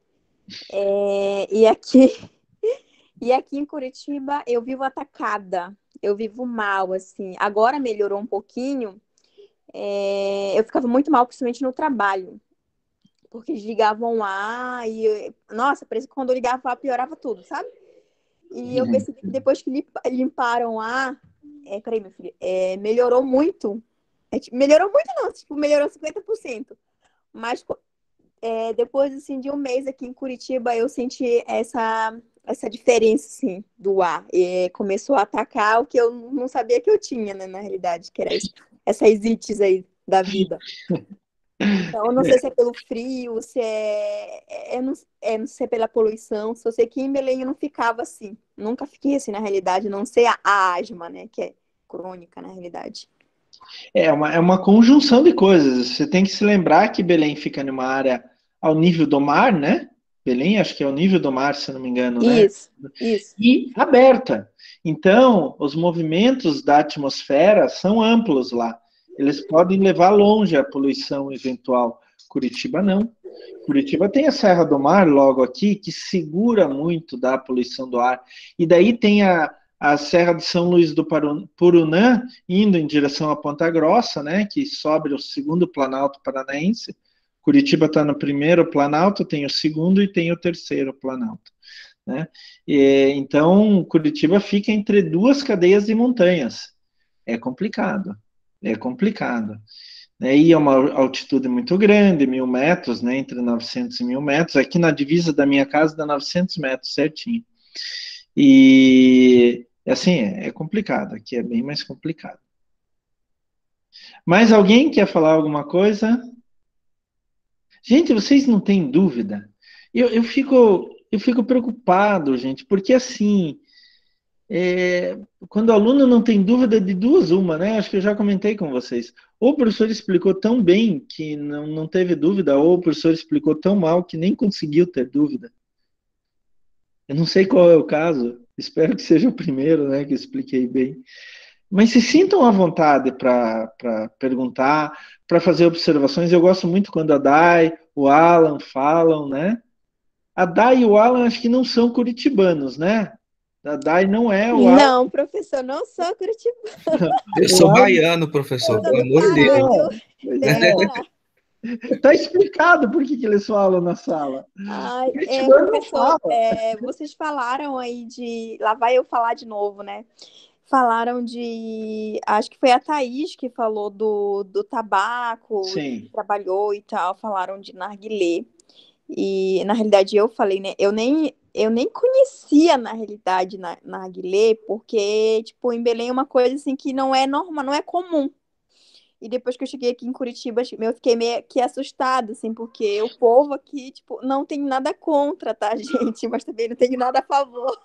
É, e aqui, e aqui em Curitiba eu vivo atacada, eu vivo mal, assim. Agora melhorou um pouquinho. É, eu ficava muito mal, principalmente no trabalho. Porque desligavam lá e, nossa, parece que quando eu ligava lá piorava tudo, sabe? E eu percebi que depois que limparam lá, é, peraí, meu filho, é, melhorou muito. É, tipo, melhorou muito não, tipo, melhorou cinquenta por cento. Mas é, depois, assim, de um mês aqui em Curitiba, eu senti essa, essa diferença, assim, do ar. E começou a atacar o que eu não sabia que eu tinha, né, na realidade, que era isso, essas ites aí da vida. Então, eu não sei se é pelo frio, se é, é, não, é, não sei pela poluição. Só sei que em Belém eu não ficava assim. Nunca fiquei assim, na realidade. Não sei a, a asma, né? Que é crônica, na realidade. É uma, é uma conjunção de coisas. Você tem que se lembrar que Belém fica numa área ao nível do mar, né? Belém, acho que é ao nível do mar, se não me engano, né? Isso, isso. E aberta. Então, os movimentos da atmosfera são amplos lá. Eles podem levar longe a poluição eventual. Curitiba não. Curitiba tem a Serra do Mar logo aqui, que segura muito da poluição do ar. E daí tem a, a Serra de São Luís do Purunã, indo em direção a Ponta Grossa, né, que sobe o segundo Planalto Paranaense. Curitiba está no primeiro Planalto, tem o segundo e tem o terceiro Planalto. Né? E, então, Curitiba fica entre duas cadeias de montanhas. É complicado. É complicado. Né? E é uma altitude muito grande, mil metros, né? Entre novecentos e mil metros. Aqui na divisa da minha casa dá novecentos metros, certinho. E, assim, é, é complicado. Aqui é bem mais complicado. Mais alguém quer falar alguma coisa? Gente, vocês não têm dúvida? Eu, eu fico, eu fico preocupado, gente, porque assim, é, quando o aluno não tem dúvida de duas, uma, né? Acho que eu já comentei com vocês. Ou o professor explicou tão bem que não, não teve dúvida, ou o professor explicou tão mal que nem conseguiu ter dúvida. Eu não sei qual é o caso, espero que seja o primeiro, né, que eu expliquei bem. Mas se sintam à vontade para perguntar, para fazer observações. Eu gosto muito quando a Dai, o Alan falam, né? A Dai e o Alan acho que não são curitibanos, né? A Dai não é, o Alan... Não, professor, não sou curitibano. Eu sou baiano, professor, pelo amor de Deus. Pois é. Tá explicado por que, que eles falam na sala. Ai, é, Curitibano não professor, fala. é, vocês falaram aí de. Lá vai eu falar de novo, né? Falaram de. Acho que foi a Thaís que falou do, do tabaco, Sim. que trabalhou e tal. Falaram de narguilé. E, na realidade, eu falei, né? Eu nem, eu nem conhecia, na realidade, na, narguilé, porque, tipo, em Belém é uma coisa assim que não é normal, não é comum. E depois que eu cheguei aqui em Curitiba, eu fiquei meio que assustada, assim, porque o povo aqui, tipo, não tem nada contra, tá, gente? Mas também não tem nada a favor.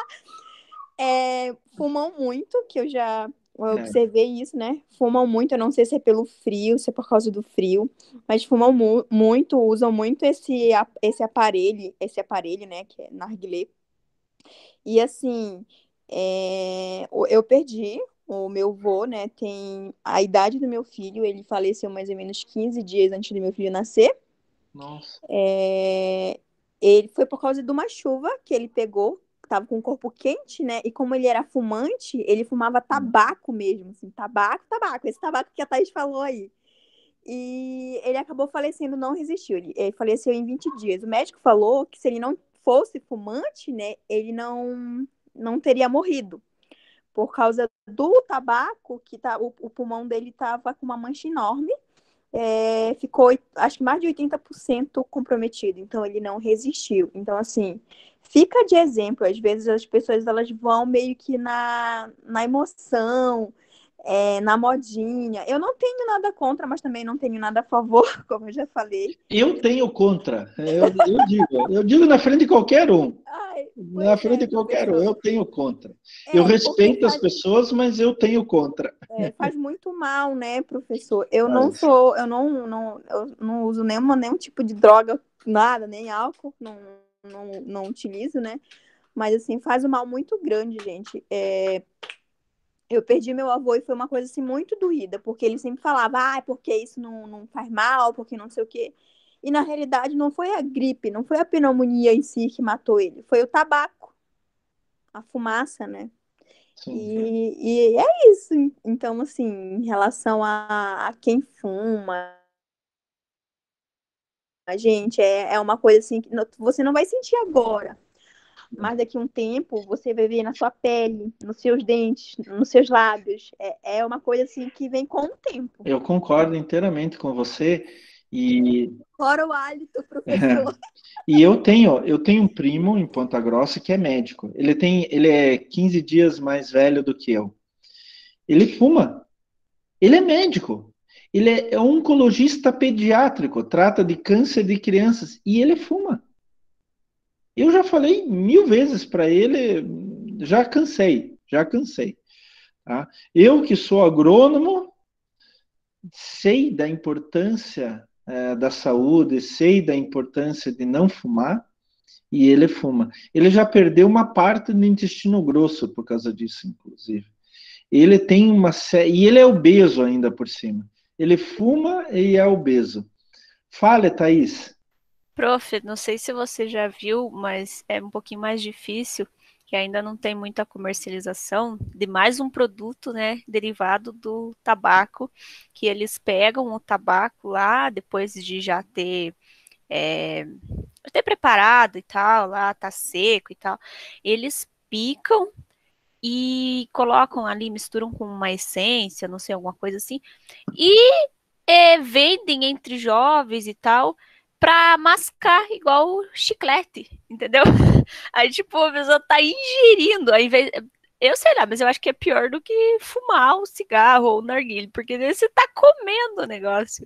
É, fumam muito, que eu já eu observei isso, né? Fumam muito, eu não sei se é pelo frio, se é por causa do frio, mas fumam mu muito, usam muito esse, esse aparelho, esse aparelho, né, que é narguilé. E assim, é, eu perdi o meu vô, né, tem a idade do meu filho, ele faleceu mais ou menos quinze dias antes do meu filho nascer. Nossa. É, ele foi por causa de uma chuva que ele pegou, tava com o corpo quente, né? E como ele era fumante, ele fumava tabaco mesmo, assim, tabaco, tabaco, esse tabaco que a Thaís falou aí. E ele acabou falecendo, não resistiu. Ele, ele faleceu em vinte dias. O médico falou que se ele não fosse fumante, né, ele não, não teria morrido. Por causa do tabaco, que tá, o, o pulmão dele tava com uma mancha enorme. É, ficou, acho que mais de oitenta por cento comprometido, então ele não resistiu. Então, assim, fica de exemplo. Às vezes as pessoas elas vão meio que na, na emoção, é, na modinha. Eu não tenho nada contra, mas também não tenho nada a favor, como eu já falei. Eu tenho contra. Eu, eu digo, eu digo na frente de qualquer um. Ai, Na frente é, de qualquer um, eu tenho contra. É, eu respeito faz, as pessoas, mas eu tenho contra. É, faz muito mal, né, professor? Eu Faz. não sou, eu não, não, eu não uso nenhuma, nenhum tipo de droga, nada, nem álcool, não, não, não utilizo, né? Mas, assim, faz um mal muito grande, gente. É, eu perdi meu avô e foi uma coisa, assim, muito doída, porque ele sempre falava, ah, porque isso não, não faz mal, porque não sei o quê. E, na realidade, não foi a gripe, não foi a pneumonia em si que matou ele, foi o tabaco, a fumaça, né? E, e é isso. Então, assim, em relação a, a quem fuma, a gente, é, é uma coisa assim que você não vai sentir agora. Mas daqui a um tempo você vai ver na sua pele, nos seus dentes, nos seus lábios. É, é uma coisa assim que vem com o tempo. Eu concordo inteiramente com você. E fora o hálito, professor. É. E eu tenho, eu tenho um primo em Ponta Grossa que é médico. Ele tem, ele é quinze dias mais velho do que eu. Ele fuma. Ele é médico. Ele é oncologista pediátrico, trata de câncer de crianças e ele fuma. Eu já falei mil vezes para ele, já cansei, já cansei. Tá? Eu que sou agrônomo, sei da importância é, da saúde, sei da importância de não fumar, e ele fuma. Ele já perdeu uma parte do intestino grosso por causa disso, inclusive. Ele tem uma série, e ele é obeso ainda por cima. Ele fuma e é obeso. Fale, Thaís. Prof, não sei se você já viu, mas é um pouquinho mais difícil, que ainda não tem muita comercialização de mais um produto, né, derivado do tabaco, que eles pegam o tabaco lá, depois de já ter, é, ter preparado e tal, lá tá seco e tal, eles picam e colocam ali, misturam com uma essência, não sei, alguma coisa assim, e é, vendem entre jovens e tal, pra mascar igual chiclete, entendeu? Aí, tipo, a pessoa tá ingerindo, ao invés... Eu sei lá, mas eu acho que é pior do que fumar o cigarro ou o narguilé, porque daí você tá comendo o negócio.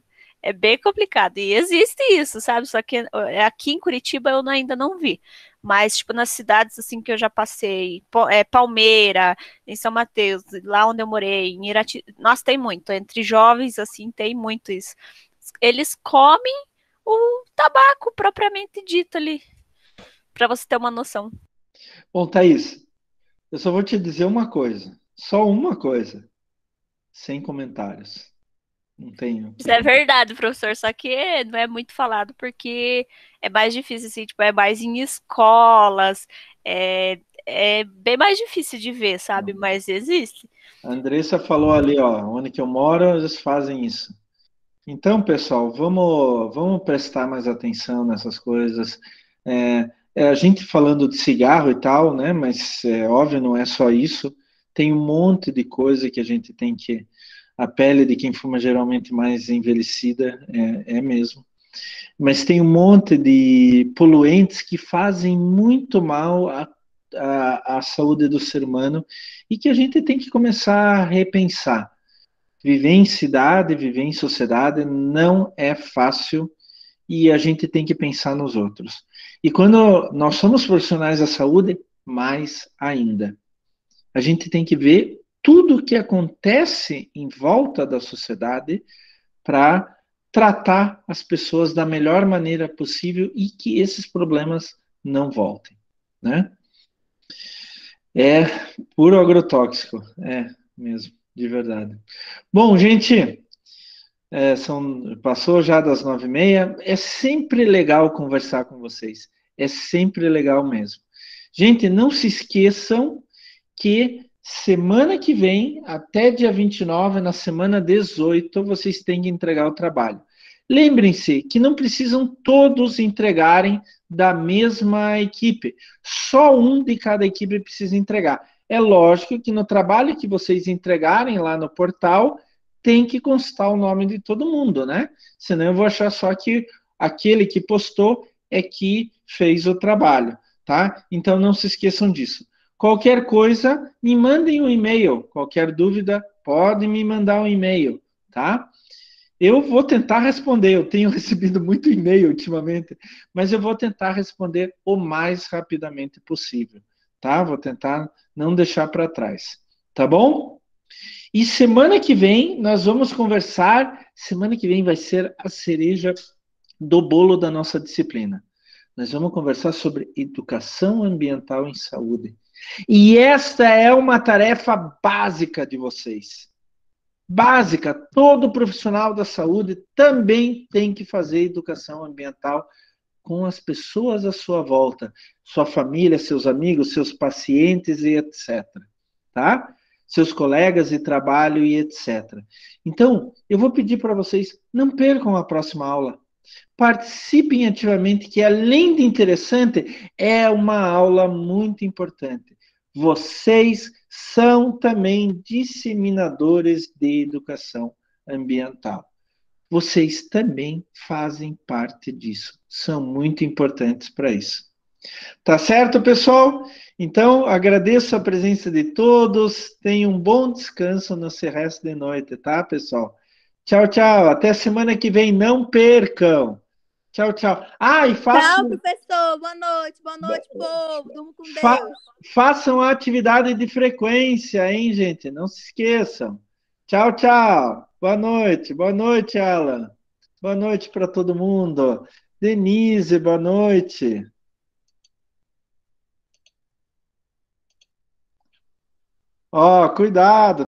É bem complicado. E existe isso, sabe? Só que é, aqui em Curitiba eu ainda não vi. Mas, tipo, nas cidades, assim, que eu já passei, Po- é, Palmeira, em São Mateus, lá onde eu morei, em Irati... Nossa, tem muito. Entre jovens, assim, tem muito isso. Eles comem o tabaco propriamente dito ali, pra você ter uma noção. Bom, Thaís, eu só vou te dizer uma coisa. Só uma coisa. Sem comentários. Não tenho. Isso é verdade, professor, só que não é muito falado porque é mais difícil, assim, tipo, é mais em escolas, é, é bem mais difícil de ver, sabe? Mas existe. A Andressa falou ali, ó, onde que eu moro, eles fazem isso. Então, pessoal, vamos, vamos prestar mais atenção nessas coisas. É, é, a gente falando de cigarro e tal, né? Mas é óbvio, não é só isso. Tem um monte de coisa que a gente tem que. A pele de quem fuma geralmente mais envelhecida, é, é mesmo. Mas tem um monte de poluentes que fazem muito mal à, à, à saúde do ser humano e que a gente tem que começar a repensar. Viver em cidade, viver em sociedade não é fácil e a gente tem que pensar nos outros. E quando nós somos profissionais da saúde, mais ainda. A gente tem que ver tudo o que acontece em volta da sociedade para tratar as pessoas da melhor maneira possível e que esses problemas não voltem, né? É puro agrotóxico, é mesmo, de verdade. Bom, gente, é, são, passou já das nove e meia. É sempre legal conversar com vocês. É sempre legal mesmo. Gente, não se esqueçam que semana que vem, até dia vinte e nove, na semana dezoito, vocês têm que entregar o trabalho. Lembrem-se que não precisam todos entregarem da mesma equipe. Só um de cada equipe precisa entregar. É lógico que no trabalho que vocês entregarem lá no portal, tem que constar o nome de todo mundo, né? Senão eu vou achar só que aquele que postou é que fez o trabalho, tá? Então não se esqueçam disso. Qualquer coisa, me mandem um e-mail. Qualquer dúvida, podem me mandar um e-mail, tá? Eu vou tentar responder. Eu tenho recebido muito e-mail ultimamente, mas eu vou tentar responder o mais rapidamente possível, tá? Vou tentar não deixar para trás, tá bom? E semana que vem nós vamos conversar. Semana que vem vai ser a cereja do bolo da nossa disciplina. Nós vamos conversar sobre educação ambiental em saúde. E esta é uma tarefa básica de vocês. Básica. Todo profissional da saúde também tem que fazer educação ambiental com as pessoas à sua volta, sua família, seus amigos, seus pacientes e etcétera. Tá? Seus colegas de trabalho e etcétera. Então, eu vou pedir para vocês, não percam a próxima aula. Participem ativamente, que além de interessante, é uma aula muito importante. Vocês são também disseminadores de educação ambiental. Vocês também fazem parte disso. São muito importantes para isso. Tá certo, pessoal? Então, agradeço a presença de todos. Tenham um bom descanso no resto de noite, tá, pessoal? Tchau, tchau. Até semana que vem. Não percam. Tchau, tchau. Ah, e Tchau, façam, professor. Boa noite. Boa noite, povo. Durmo com fa- Deus. façam a atividade de frequência, hein, gente? Não se esqueçam. Tchau, tchau. Boa noite. Boa noite, Alan. Boa noite para todo mundo. Denise, boa noite. Ó, cuidado.